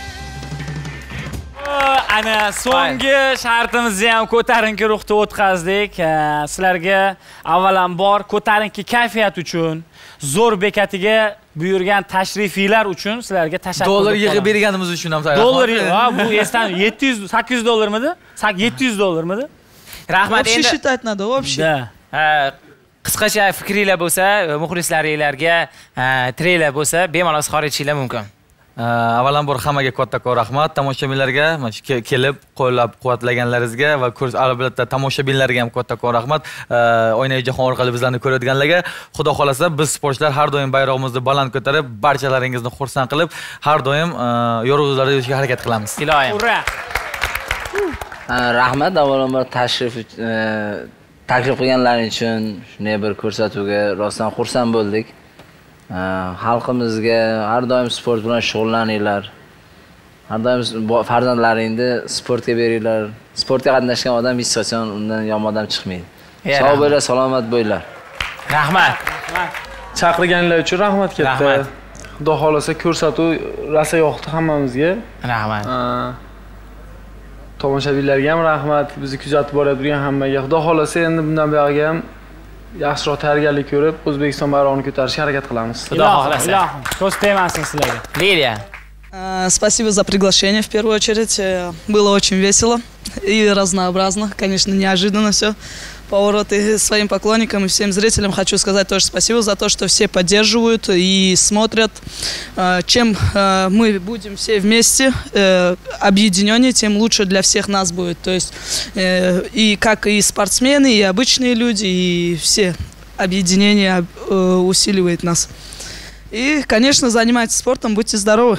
S1: Ana so'nggi shartimizni ham ko'tarinki ruhda o'tkazdik. Sizlarga avvalambor ko'tarinki kayfiyat uchun zo'r bekatiga buyurgan tashrifinglar uchun sizlarga tashakkur.
S3: Dollar yig'ib berganimiz uchun ham tayyor.
S1: Dollar, ha, bu esdan yetti yuz sakkiz yuz dollarmidi? yetti yuz dollarmidi?
S2: Rahmat,
S7: Вообще
S2: endi
S7: считать надо, вообще.
S1: Da.
S2: qisqacha fikringlar bo'lsa, muxlislaringlarga treyler bo'lsa, bemalol izhor etishinglar mumkin.
S3: Avvalambor hammaga kattakon rahmat, tomoshabinlarga kelib qo'llab-quvvatlaganlaringizga va albatta tomoshabinlarga ham kattakon rahmat. O'ynay jahon orqali bizlarni ko'radiganlarga, xudo xolasa biz sportchilar har doim bayrog'imizni baland ko'tarib, barchalaringizni xursand qilib, har doim yorug'larda yurishga harakat qilamiz.
S2: Iloyim.
S1: Ura!
S8: Rahmat, avvalambor tashrif taklif qilganlaring uchun, shunday bir ko'rsatuvga rostdan xursand bo'ldik. Xalqimizga har doim sport bilan shug'ullaninglar. Har doim farzandlaringni sportga beringlar. Sportga qatnashgan odam hech qachon undan yomon odam chiqmaydi. Sog' bo'linglar, salomat bo'linglar.
S2: Rahmat.
S5: Chaqirganlar uchun rahmat katta. Xudo xolasa ko'rsatuv rosa yoqdi hammamizga.
S2: Rahmat.
S5: Tomoshabinlarga ham rahmat, bizni kuzatib borib turgan hammaga. Xudo xolasa endi bundan buyog'iga ham yaxshiroq tayyorgarlik ko'rib, O'zbekiston bayrog'ini ko'tarishga harakat qilamiz.
S2: Xudo xolasa.
S1: Ilohim, ko'z tegmasin sizlarga.
S2: Liliya.
S7: Спасибо за приглашение в первую очередь. Было очень весело и разнообразно, конечно, неожиданно все. Повороты своим поклонникам и всем зрителям хочу сказать тоже спасибо за то, что все поддерживают и смотрят. Чем мы будем все вместе, объединеннее, тем лучше для всех нас будет. То есть и как и спортсмены, и обычные люди, и все объединение усиливает нас. И, конечно, занимайтесь спортом, будьте здоровы.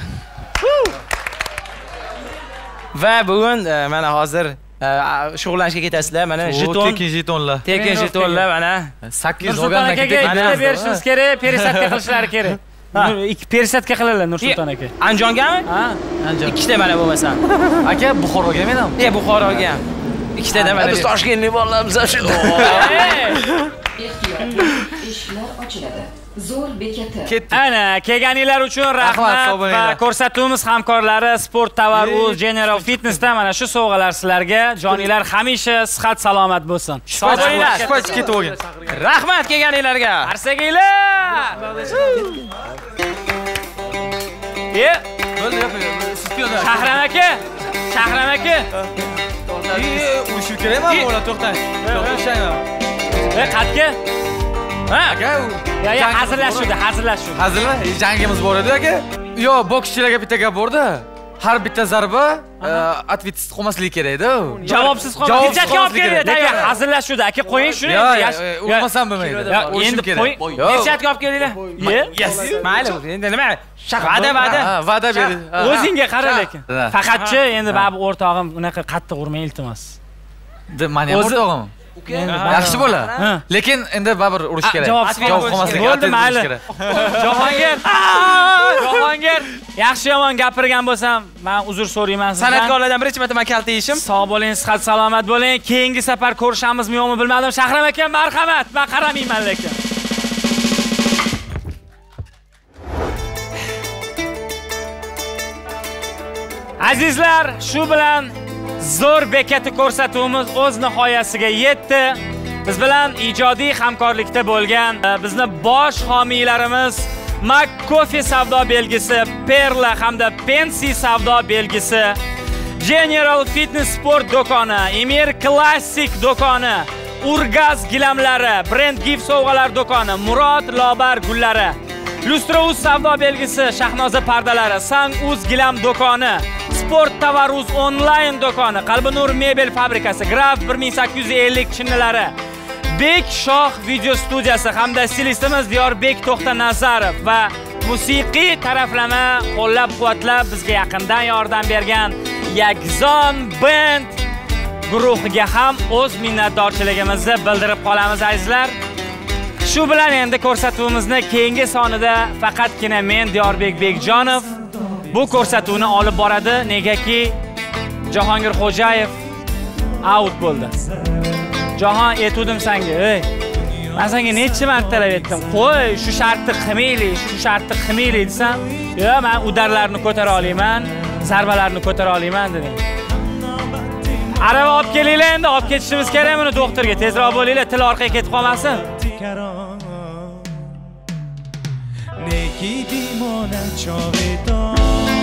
S2: Va bugun mana hozir shug'ullanishga ketasizlar. Mana jeton,
S3: tekin jetonlar.
S2: Tekin jetonlar mana
S3: sakkiz
S1: Nursulton akaga bitta berishimiz kerak, perisadka qilishlari kerak. Ikki perisadka qilalar Nursulton aka.
S2: Anjongami?
S1: Ha,
S2: Anjon. Ikkita mana bo'lmasa.
S3: Aka Buxoroga men ham.
S2: E, Buxoroga. Ikkita mana.
S8: Biz Toshkentlik bolalarimiz ham shu.
S13: Eshiklar ochiladi. Zo'r bekati.
S1: Ana, kelganinglar uchun rahmat va ko'rsatuvimiz hamkorlari Sport Tovar.uz General Fitnessda mana shu sovg'alar sizlarga. Joninglar hamisha sihat salomat bo'lsin.
S2: Sog' bo'linglar.
S3: Shifo ketib olgin.
S2: Rahmat kelganinglarga.
S1: Qarsakinglar. E, Shahram aka, Shahram aka.
S3: Urushib kerakmi bola to'xtang. To'xtashaymi?
S1: E, qatga?
S3: Ha, aka.
S1: Ya, ya, hazırlashuvdi, hazırlashuvdi.
S3: Hazırmi? Jangimiz bor edi aka. Yo, bokschilarga bitta gap borda. Har bitta zarba atvitsiz qolmasligi kerak edi.
S1: Javobsiz qolmasligi. Hujjatga olib keldi. Tayyor, hazırlashuvdi. Aka qo'ying shuni.
S3: Yo, urmasam bo'lmaydi.
S1: Endi qo'ying.
S2: Hujjatga olib keldinglar.
S1: Yes.
S2: Mayli, endi nima? Va'da, va'da.
S3: Ha, va'da berdi.
S1: O'zingga qara lekin. Faqatchi endi ba'zi o'rtog'im unaqa qattiq urmay iltimos.
S3: Meni ham o'rtog'im. Yaxshi bo'la. Lekin endi baribir urish kerak.
S1: Javob qolmasligi
S3: bo'ldi,
S1: mayli. Jahongir. Jahongir, yaxshi yomon gapirgan bo'lsam, men uzr so'rayman sizdan.
S2: San'atkorlardan birinchi marta men kalta yeyishim.
S1: Sog' bo'ling, sihat salomat bo'ling. Keyingi safar ko'rishamizmi yo'qmi bilmadim. Shahram aka, marhamat. Men qaramayman lekin. Azizlar, shu bilan zo'r bekati ko'rsatuvimiz o'z nihoyasiga yetdi. Biz bilan ijodiy hamkorlikda bo'lgan bizni bosh homiylarimiz McCoffee savdo belgisi, Perla hamda Pensi savdo belgisi, General Fitness Sport do'koni, Emir Classic do'koni, Urgaz gilamlari, Brand Gift sovg'alar do'koni, Murod Lobar gullari, Lustra.uz savdo belgisi, Shahnoza pardalari, Sang.uz gilam do'koni, Sport Tovar.uz onlayn do'koni, Qalbinur mebel fabrikasi, Graf bir ming sakkiz yuz ellik chinnilari, Bek Shoh video studiyasi hamda stilistimiz Diyorbek To'xtanazarov va musiqiy taraflama qo'llab-quvvatlab bizga yaqindan yordam bergan Yakzon Band guruhiga ham o'z minnatdorchiligimizni bildirib qolamiz azizlar. Shu bilan endi ko'rsatuvimizni keyingi sonida faqatgina men Diyorbek Bekjonov bu ko'rsatuvni olib boradi, negaki Jahongir Xo'jayev out bo'ldi. Jahon aytdim senga, ey. Men senga necha marta talab etdim. Qo'y, shu shartni qilmaylik, shu shartni qilmaylik desam, "Yo, men udarlarni ko'tara olaman, zarbalarni ko'tara olaman" dedim. Arava olib kelinglar endi, olib ketishimiz kerak buni doktorga. Tezroq bo'linglar, til orqaga ketib qolmasin.
S4: Neki dimona choveton